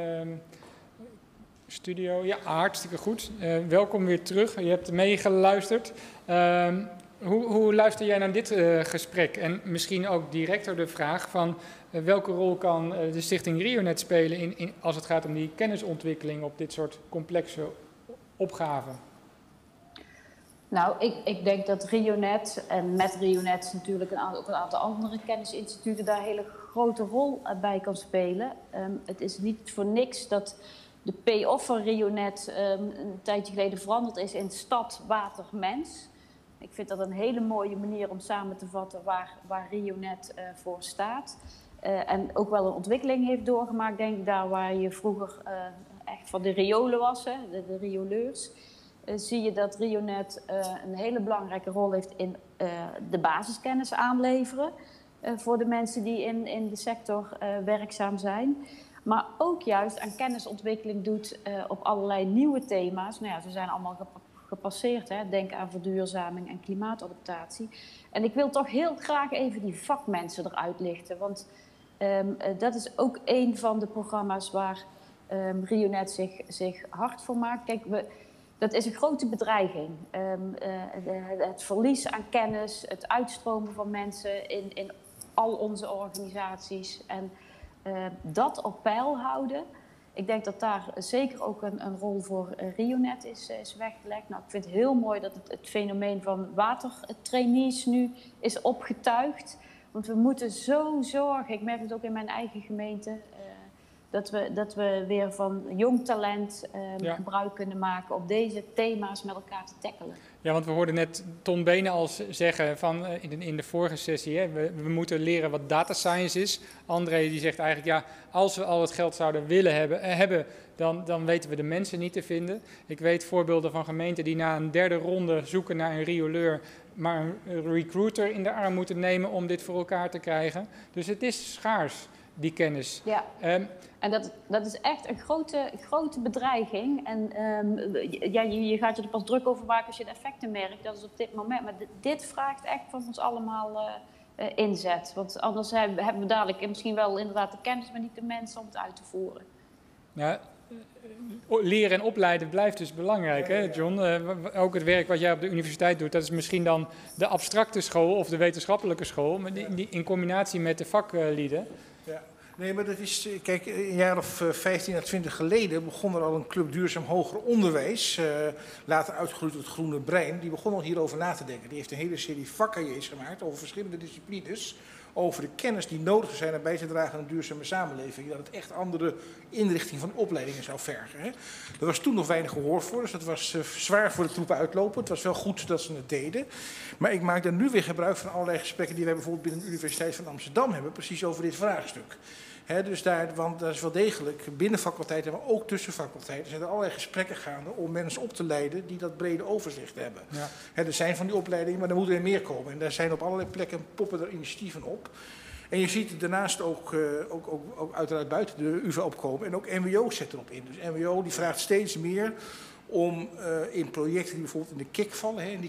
Studio, ja, hartstikke goed. Welkom weer terug. Je hebt meegeluisterd. Hoe luister jij naar dit gesprek? En misschien ook directer de vraag van welke rol kan de stichting Rionet spelen als het gaat om die kennisontwikkeling op dit soort complexe opgaven? Nou, ik denk dat Rionet en met Rionet natuurlijk ook een aantal andere kennisinstituten daar een hele grote rol bij kan spelen. Het is niet voor niks dat de payoff van Rionet een tijdje geleden veranderd is in stad, water, mens. Ik vind dat een hele mooie manier om samen te vatten waar Rionet voor staat. En ook wel een ontwikkeling heeft doorgemaakt, denk ik, daar waar je vroeger echt van de riolen was, de rioleurs. Zie je dat Rionet een hele belangrijke rol heeft in de basiskennis aanleveren voor de mensen die in de sector werkzaam zijn. Maar ook juist aan kennisontwikkeling doet op allerlei nieuwe thema's. Nou ja, ze zijn allemaal gepasseerd. Hè? Denk aan verduurzaming en klimaatadaptatie. En ik wil toch heel graag even die vakmensen eruit lichten. Want dat is ook een van de programma's waar RioNet zich hard voor maakt. Kijk, dat is een grote bedreiging. Het verlies aan kennis, het uitstromen van mensen in al onze organisaties. En dat op peil houden. Ik denk dat daar zeker ook een rol voor RioNet is weggelegd. Nou, ik vind het heel mooi dat het fenomeen van watertrainees nu is opgetuigd. Want we moeten zo zorgen, ik merk het ook in mijn eigen gemeente, dat we weer van jong talent gebruik kunnen maken om deze thema's met elkaar te tackelen. Ja, want we hoorden net Ton Benen al zeggen van, in de vorige sessie, hè, we moeten leren wat data science is. André die zegt eigenlijk, ja, als we al het geld zouden willen hebben dan weten we de mensen niet te vinden. Ik weet voorbeelden van gemeenten die na een derde ronde zoeken naar een rioleur, maar een recruiter in de arm moeten nemen om dit voor elkaar te krijgen. Dus het is schaars, die kennis. Ja, en dat is echt een grote bedreiging. En je gaat je er pas druk over maken als je de effecten merkt. Dat is op dit moment. Maar dit vraagt echt van ons allemaal inzet. Want anders hebben we dadelijk misschien wel inderdaad de kennis, maar niet de mensen om het uit te voeren. Ja, leren en opleiden blijft dus belangrijk, hè, John? Ook het werk wat jij op de universiteit doet, dat is misschien dan de abstracte school of de wetenschappelijke school, maar die in combinatie met de vaklieden. Ja. Nee, maar dat is, kijk, een jaar of 15 à 20 geleden begon er al een club duurzaam hoger onderwijs, later uitgegroeid tot het Groene Brein, die begon al hierover na te denken. Die heeft een hele serie vakcahiers gemaakt over verschillende disciplines, over de kennis die nodig zou zijn om bij te dragen aan een duurzame samenleving. Dat het echt andere inrichting van opleidingen zou vergen. Hè. Er was toen nog weinig gehoor voor, dus dat was zwaar voor de troepen uitlopen. Het was wel goed dat ze het deden. Maar ik maak daar nu weer gebruik van allerlei gesprekken die wij bijvoorbeeld binnen de Universiteit van Amsterdam hebben, precies over dit vraagstuk. He, dus want dat is wel degelijk binnen faculteiten, maar ook tussen faculteiten zijn er allerlei gesprekken gaande om mensen op te leiden die dat brede overzicht hebben. Ja. He, er zijn van die opleidingen, maar er moeten er meer komen. En daar zijn op allerlei plekken poppen er initiatieven op. En je ziet daarnaast ook uiteraard buiten de UvA opkomen en ook MWO zet erop in. Dus MWO die vraagt steeds meer om in projecten die bijvoorbeeld in de KIK vallen, in die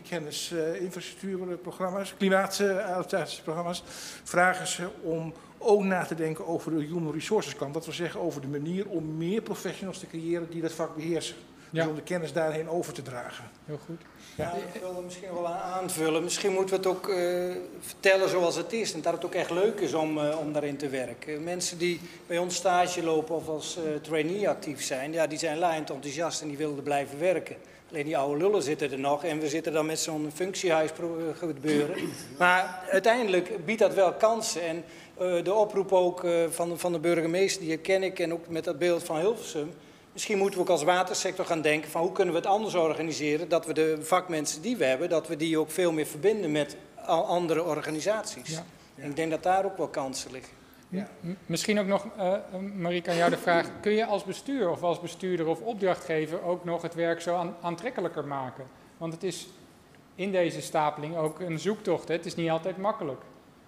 kennis-infrastructuurprogramma's, klimaatadaptatieprogramma's, vragen ze om ook na te denken over de human resources kant. Dat wil zeggen over de manier om meer professionals te creëren die dat vak beheersen. Ja. Dus om de kennis daarheen over te dragen. Heel goed. Ja, ik wil er misschien wel aan aanvullen. Misschien moeten we het ook vertellen zoals het is. En dat het ook echt leuk is om daarin te werken. Mensen die bij ons stage lopen of als trainee actief zijn, ja, die zijn laaiend enthousiast en die willen er blijven werken. Alleen die oude lullen zitten er nog en we zitten dan met zo'n functiehuis gebeuren. Maar uiteindelijk biedt dat wel kansen. En de oproep ook van de burgemeester, die herken ik, en ook met dat beeld van Hilversum. Misschien moeten we ook als watersector gaan denken van hoe kunnen we het anders organiseren, dat we de vakmensen die we hebben, dat we die ook veel meer verbinden met andere organisaties. Ja. En ik denk dat daar ook wel kansen liggen. Ja. Misschien ook nog, Marieke, aan jou de vraag, kun je als bestuur of als bestuurder of opdrachtgever ook nog het werk zo aantrekkelijker maken? Want het is in deze stapeling ook een zoektocht, hè? Het is niet altijd makkelijk.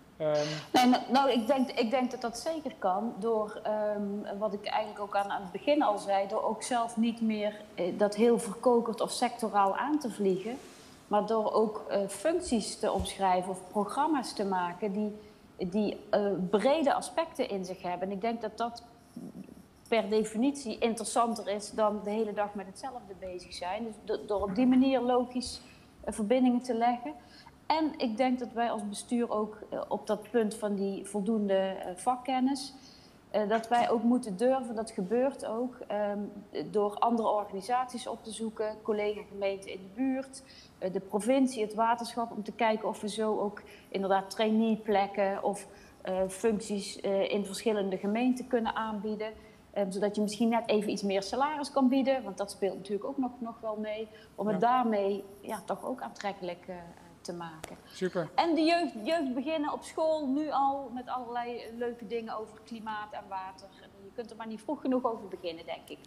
Nee, ik denk dat dat zeker kan door, wat ik eigenlijk ook aan het begin al zei, door ook zelf niet meer dat heel verkokerd of sectoraal aan te vliegen, maar door ook functies te omschrijven of programma's te maken die brede aspecten in zich hebben. En ik denk dat dat per definitie interessanter is dan de hele dag met hetzelfde bezig zijn. Dus door op die manier logisch verbindingen te leggen. En ik denk dat wij als bestuur ook op dat punt van die voldoende vakkennis, dat wij ook moeten durven, dat gebeurt ook, door andere organisaties op te zoeken, collega-gemeenten in de buurt, de provincie, het waterschap, om te kijken of we zo ook inderdaad traineeplekken of functies in verschillende gemeenten kunnen aanbieden. Zodat je misschien net even iets meer salaris kan bieden, want dat speelt natuurlijk ook nog wel mee, om het daarmee toch ook aantrekkelijk te maken. Super. En de jeugd beginnen op school nu al met allerlei leuke dingen over klimaat en water. Je kunt er maar niet vroeg genoeg over beginnen, denk ik.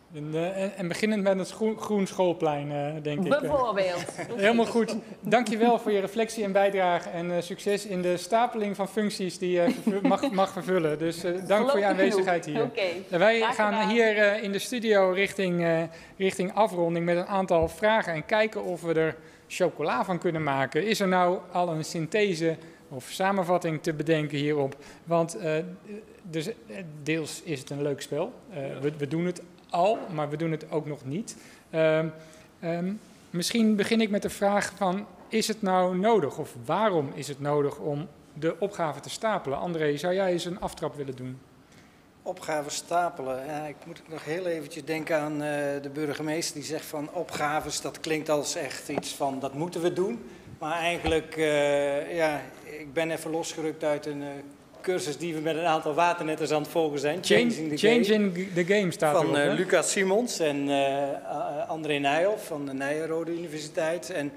En beginnend met het groen schoolplein, denk ik. Bijvoorbeeld. Helemaal goed. Dankjewel voor je reflectie en bijdrage. En succes in de stapeling van functies die je mag vervullen. Dus dank voor je aanwezigheid hier. Okay. Wij gaan hier in de studio richting afronding met een aantal vragen. En kijken of we er chocola van kunnen maken. Is er nou al een synthese of samenvatting te bedenken hierop? Want dus, deels is het een leuk spel. We doen het al, maar we doen het ook nog niet. Misschien begin ik met de vraag van, is het nou nodig? Of waarom is het nodig om de opgave te stapelen? André, zou jij eens een aftrap willen doen? Opgaven stapelen. Ja, ik moet nog heel eventjes denken aan de burgemeester die zegt van opgaves, dat klinkt als echt iets van dat moeten we doen. Maar eigenlijk, ik ben even losgerukt uit een cursus die we met een aantal waternetters aan het volgen zijn. Changing the Game staat van erop. Van Lucas Simons en André Nijhoff van de Nijrode Universiteit. En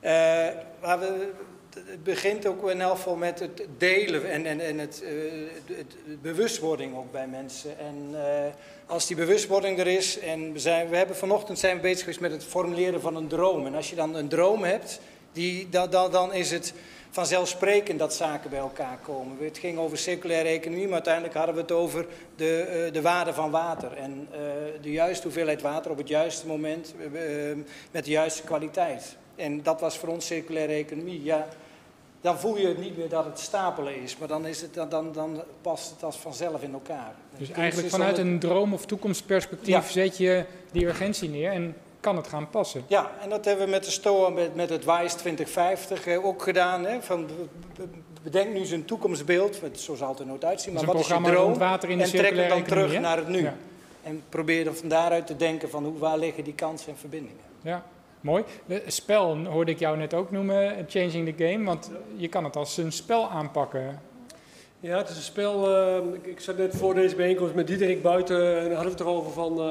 het begint ook in elk geval met het delen en het bewustwording ook bij mensen. En als die bewustwording er is, en vanochtend zijn we bezig geweest met het formuleren van een droom. En als je dan een droom hebt, dan is het vanzelfsprekend dat zaken bij elkaar komen. Het ging over circulaire economie, maar uiteindelijk hadden we het over de waarde van water. En de juiste hoeveelheid water op het juiste moment met de juiste kwaliteit. En dat was voor ons circulaire economie. Ja, dan voel je niet meer dat het stapelen is, maar dan past het als vanzelf in elkaar. Dus eigenlijk vanuit een droom- of toekomstperspectief zet je die urgentie neer en kan het gaan passen. Ja, en dat hebben we met de STOA, met het WISE 2050 ook gedaan. Hè, bedenk nu eens een toekomstbeeld, zo zal het er nooit uitzien, maar wat is je droom? En trek het dan terug naar het nu. Ja. En probeer dan van daaruit te denken van waar liggen die kansen en verbindingen. Ja. Mooi. Spel hoorde ik jou net ook noemen, Changing the Game, want je kan het als een spel aanpakken. Ja, het is een spel. Ik zat net voor deze bijeenkomst met Diederik buiten en hadden we het erover van.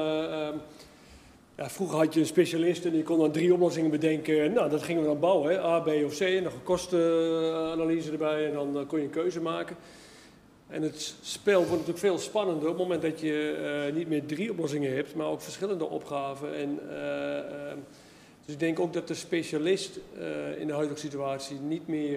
Vroeger had je een specialist en die kon dan 3 oplossingen bedenken. En, dat gingen we dan bouwen, hè? A, B of C. En nog een kostenanalyse erbij en dan kon je een keuze maken. En het spel wordt natuurlijk veel spannender op het moment dat je niet meer 3 oplossingen hebt, maar ook verschillende opgaven. En, dus ik denk ook dat de specialist in de huidige situatie niet meer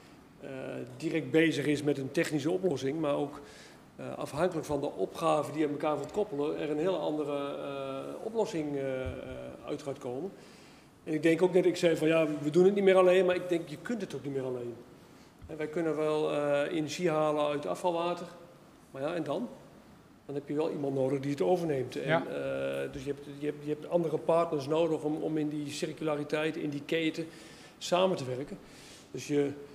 direct bezig is met een technische oplossing, maar ook afhankelijk van de opgave die aan elkaar wordt koppelen, er een hele andere oplossing uit gaat komen. En ik denk ook net, ik zei van ja, we doen het niet meer alleen, maar ik denk je kunt het ook niet meer alleen. En wij kunnen wel energie halen uit afvalwater, maar ja, en dan? Dan heb je wel iemand nodig die het overneemt. En, dus je hebt andere partners nodig om in die circulariteit, in die keten samen te werken. Dus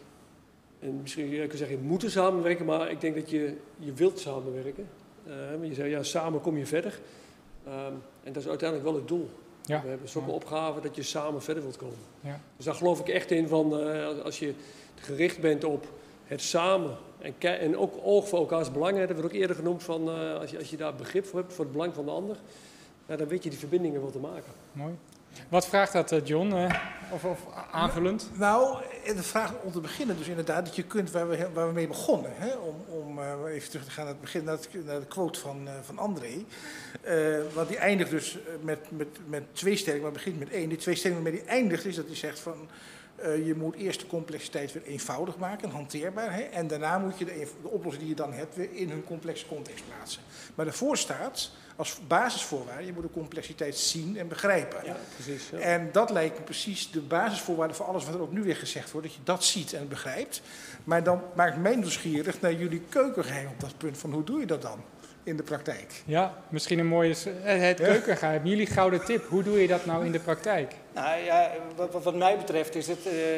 en misschien kun je zeggen, je moet samenwerken, maar ik denk dat je wilt samenwerken. Je zei, ja, samen kom je verder. En dat is uiteindelijk wel het doel. Ja. We hebben zulke opgaven dat je samen verder wilt komen. Ja. Dus daar geloof ik echt in van, als je gericht bent op het samen en ook oog voor elkaars belang, dat werd ook eerder genoemd van, als je daar begrip voor hebt, voor het belang van de ander, dan weet je die verbindingen wel te maken. Mooi. Wat vraagt dat, John? Of aanvullend? Nou, de vraag om te beginnen dus inderdaad dat je kunt waar we mee begonnen. Hè? Om even terug te gaan naar het begin, naar de quote van André. Want die eindigt dus met 2 stellingen, maar begint met 1. Die 2 stellingen waarmee die eindigt is dat hij zegt van je moet eerst de complexiteit weer eenvoudig maken, hanteerbaar. Hè? En daarna moet je de oplossing die je dan hebt weer in hun complexe context plaatsen. Maar daarvoor staat als basisvoorwaarde, je moet de complexiteit zien en begrijpen. Ja, precies, ja. En dat lijkt me precies de basisvoorwaarde voor alles wat er ook nu weer gezegd wordt, dat je dat ziet en begrijpt. Maar dan maakt mij nieuwsgierig naar jullie keukengeheim op dat punt van hoe doe je dat dan in de praktijk? Ja, misschien een mooie het keukengeheim. Jullie gouden tip, hoe doe je dat nou in de praktijk? Nou ja, wat mij betreft is het,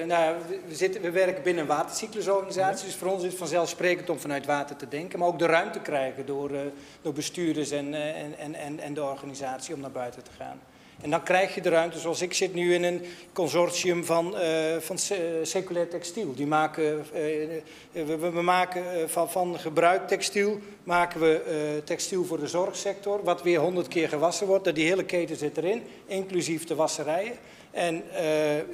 we werken binnen een watercyclusorganisatie, dus voor ons is het vanzelfsprekend om vanuit water te denken, maar ook de ruimte krijgen door bestuurders en de organisatie om naar buiten te gaan. En dan krijg je de ruimte, zoals ik zit nu in een consortium van circulair textiel. Die maken, we maken van gebruikt textiel, maken we textiel voor de zorgsector, wat weer 100 keer gewassen wordt. Die hele keten zit erin, inclusief de wasserijen. En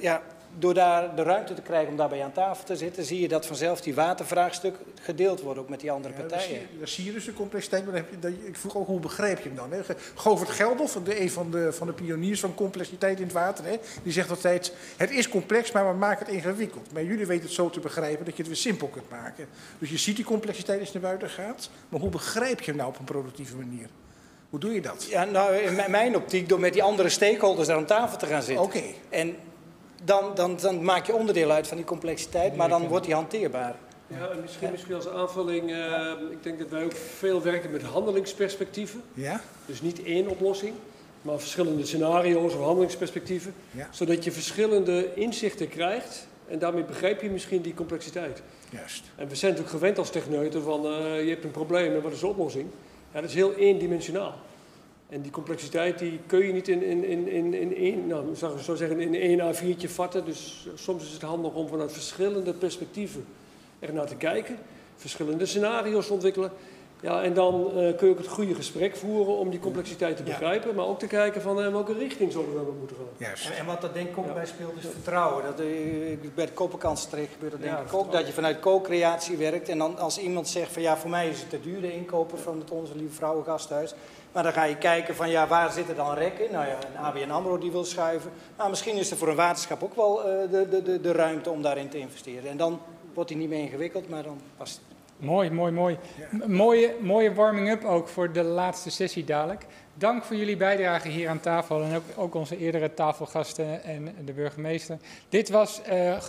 door daar de ruimte te krijgen om daarbij aan tafel te zitten, zie je dat vanzelf die watervraagstuk gedeeld wordt ook met die andere partijen. Dan zie je dus de complexiteit, maar ik vroeg ook hoe begrijp je hem dan? Hè? Govert Geldof, een van de pioniers van complexiteit in het water, hè? Die zegt altijd, het is complex, maar we maken het ingewikkeld. Maar jullie weten het zo te begrijpen dat je het weer simpel kunt maken. Dus je ziet die complexiteit als het naar buiten gaat, maar hoe begrijp je hem nou op een productieve manier? Hoe doe je dat? Ja, nou, in mijn optiek door met die andere stakeholders daar aan tafel te gaan zitten. Oké. En dan maak je onderdeel uit van die complexiteit, maar dan wordt die hanteerbaar. Ja, en misschien als aanvulling, ik denk dat wij ook veel werken met handelingsperspectieven. Ja? Dus niet één oplossing, maar verschillende scenario's of handelingsperspectieven. Ja. Zodat je verschillende inzichten krijgt en daarmee begrijp je misschien die complexiteit. Juist. En we zijn natuurlijk gewend als techneuten van je hebt een probleem en wat is de oplossing? Ja, dat is heel eendimensionaal. En die complexiteit die kun je niet in één, nou, zou ik zo zeggen, in één A4'tje vatten. Dus soms is het handig om vanuit verschillende perspectieven er naar te kijken. Verschillende scenario's ontwikkelen. Ja, en dan kun je ook het goede gesprek voeren om die complexiteit te begrijpen. Maar ook te kijken van welke richting zouden we moeten gaan. Juist. En wat er denk ik ook bij speelt is vertrouwen. Dat, bij de koperkansenstreek gebeurt dat denk ik ook. Dat je vanuit co-creatie werkt. En dan als iemand zegt van ja, voor mij is het te duur de inkoper van het Onze Lieve Vrouwen Gasthuis. Maar dan ga je kijken van ja, waar zitten dan rekken? Nou ja, een ABN AMRO die wil schuiven. Maar misschien is er voor een waterschap ook wel de ruimte om daarin te investeren. En dan wordt die niet meer ingewikkeld, maar dan past het. Mooi. Ja. Mooie warming-up ook voor de laatste sessie dadelijk. Dank voor jullie bijdrage hier aan tafel en ook onze eerdere tafelgasten en de burgemeester. Dit was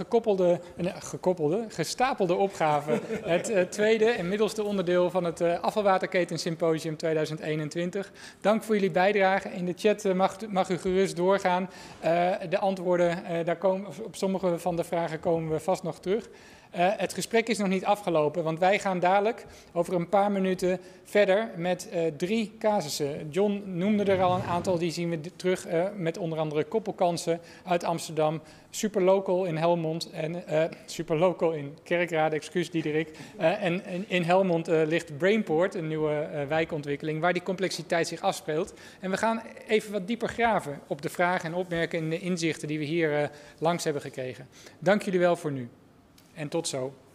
gestapelde opgave. Het tweede en middelste onderdeel van het Afvalwaterketen Symposium 2021. Dank voor jullie bijdrage. In de chat mag u gerust doorgaan. De antwoorden, op sommige van de vragen komen we vast nog terug. Het gesprek is nog niet afgelopen, want wij gaan dadelijk over een paar minuten verder met 3 casussen. John noemde er al een aantal, die zien we terug met onder andere koppelkansen uit Amsterdam, Superlocal in Helmond en Superlocal in Kerkrade, excuus Diederik. En in Helmond ligt Brainport, een nieuwe wijkontwikkeling, waar die complexiteit zich afspeelt. En we gaan even wat dieper graven op de vragen en opmerkingen en de inzichten die we hier langs hebben gekregen. Dank jullie wel voor nu. En tot zo.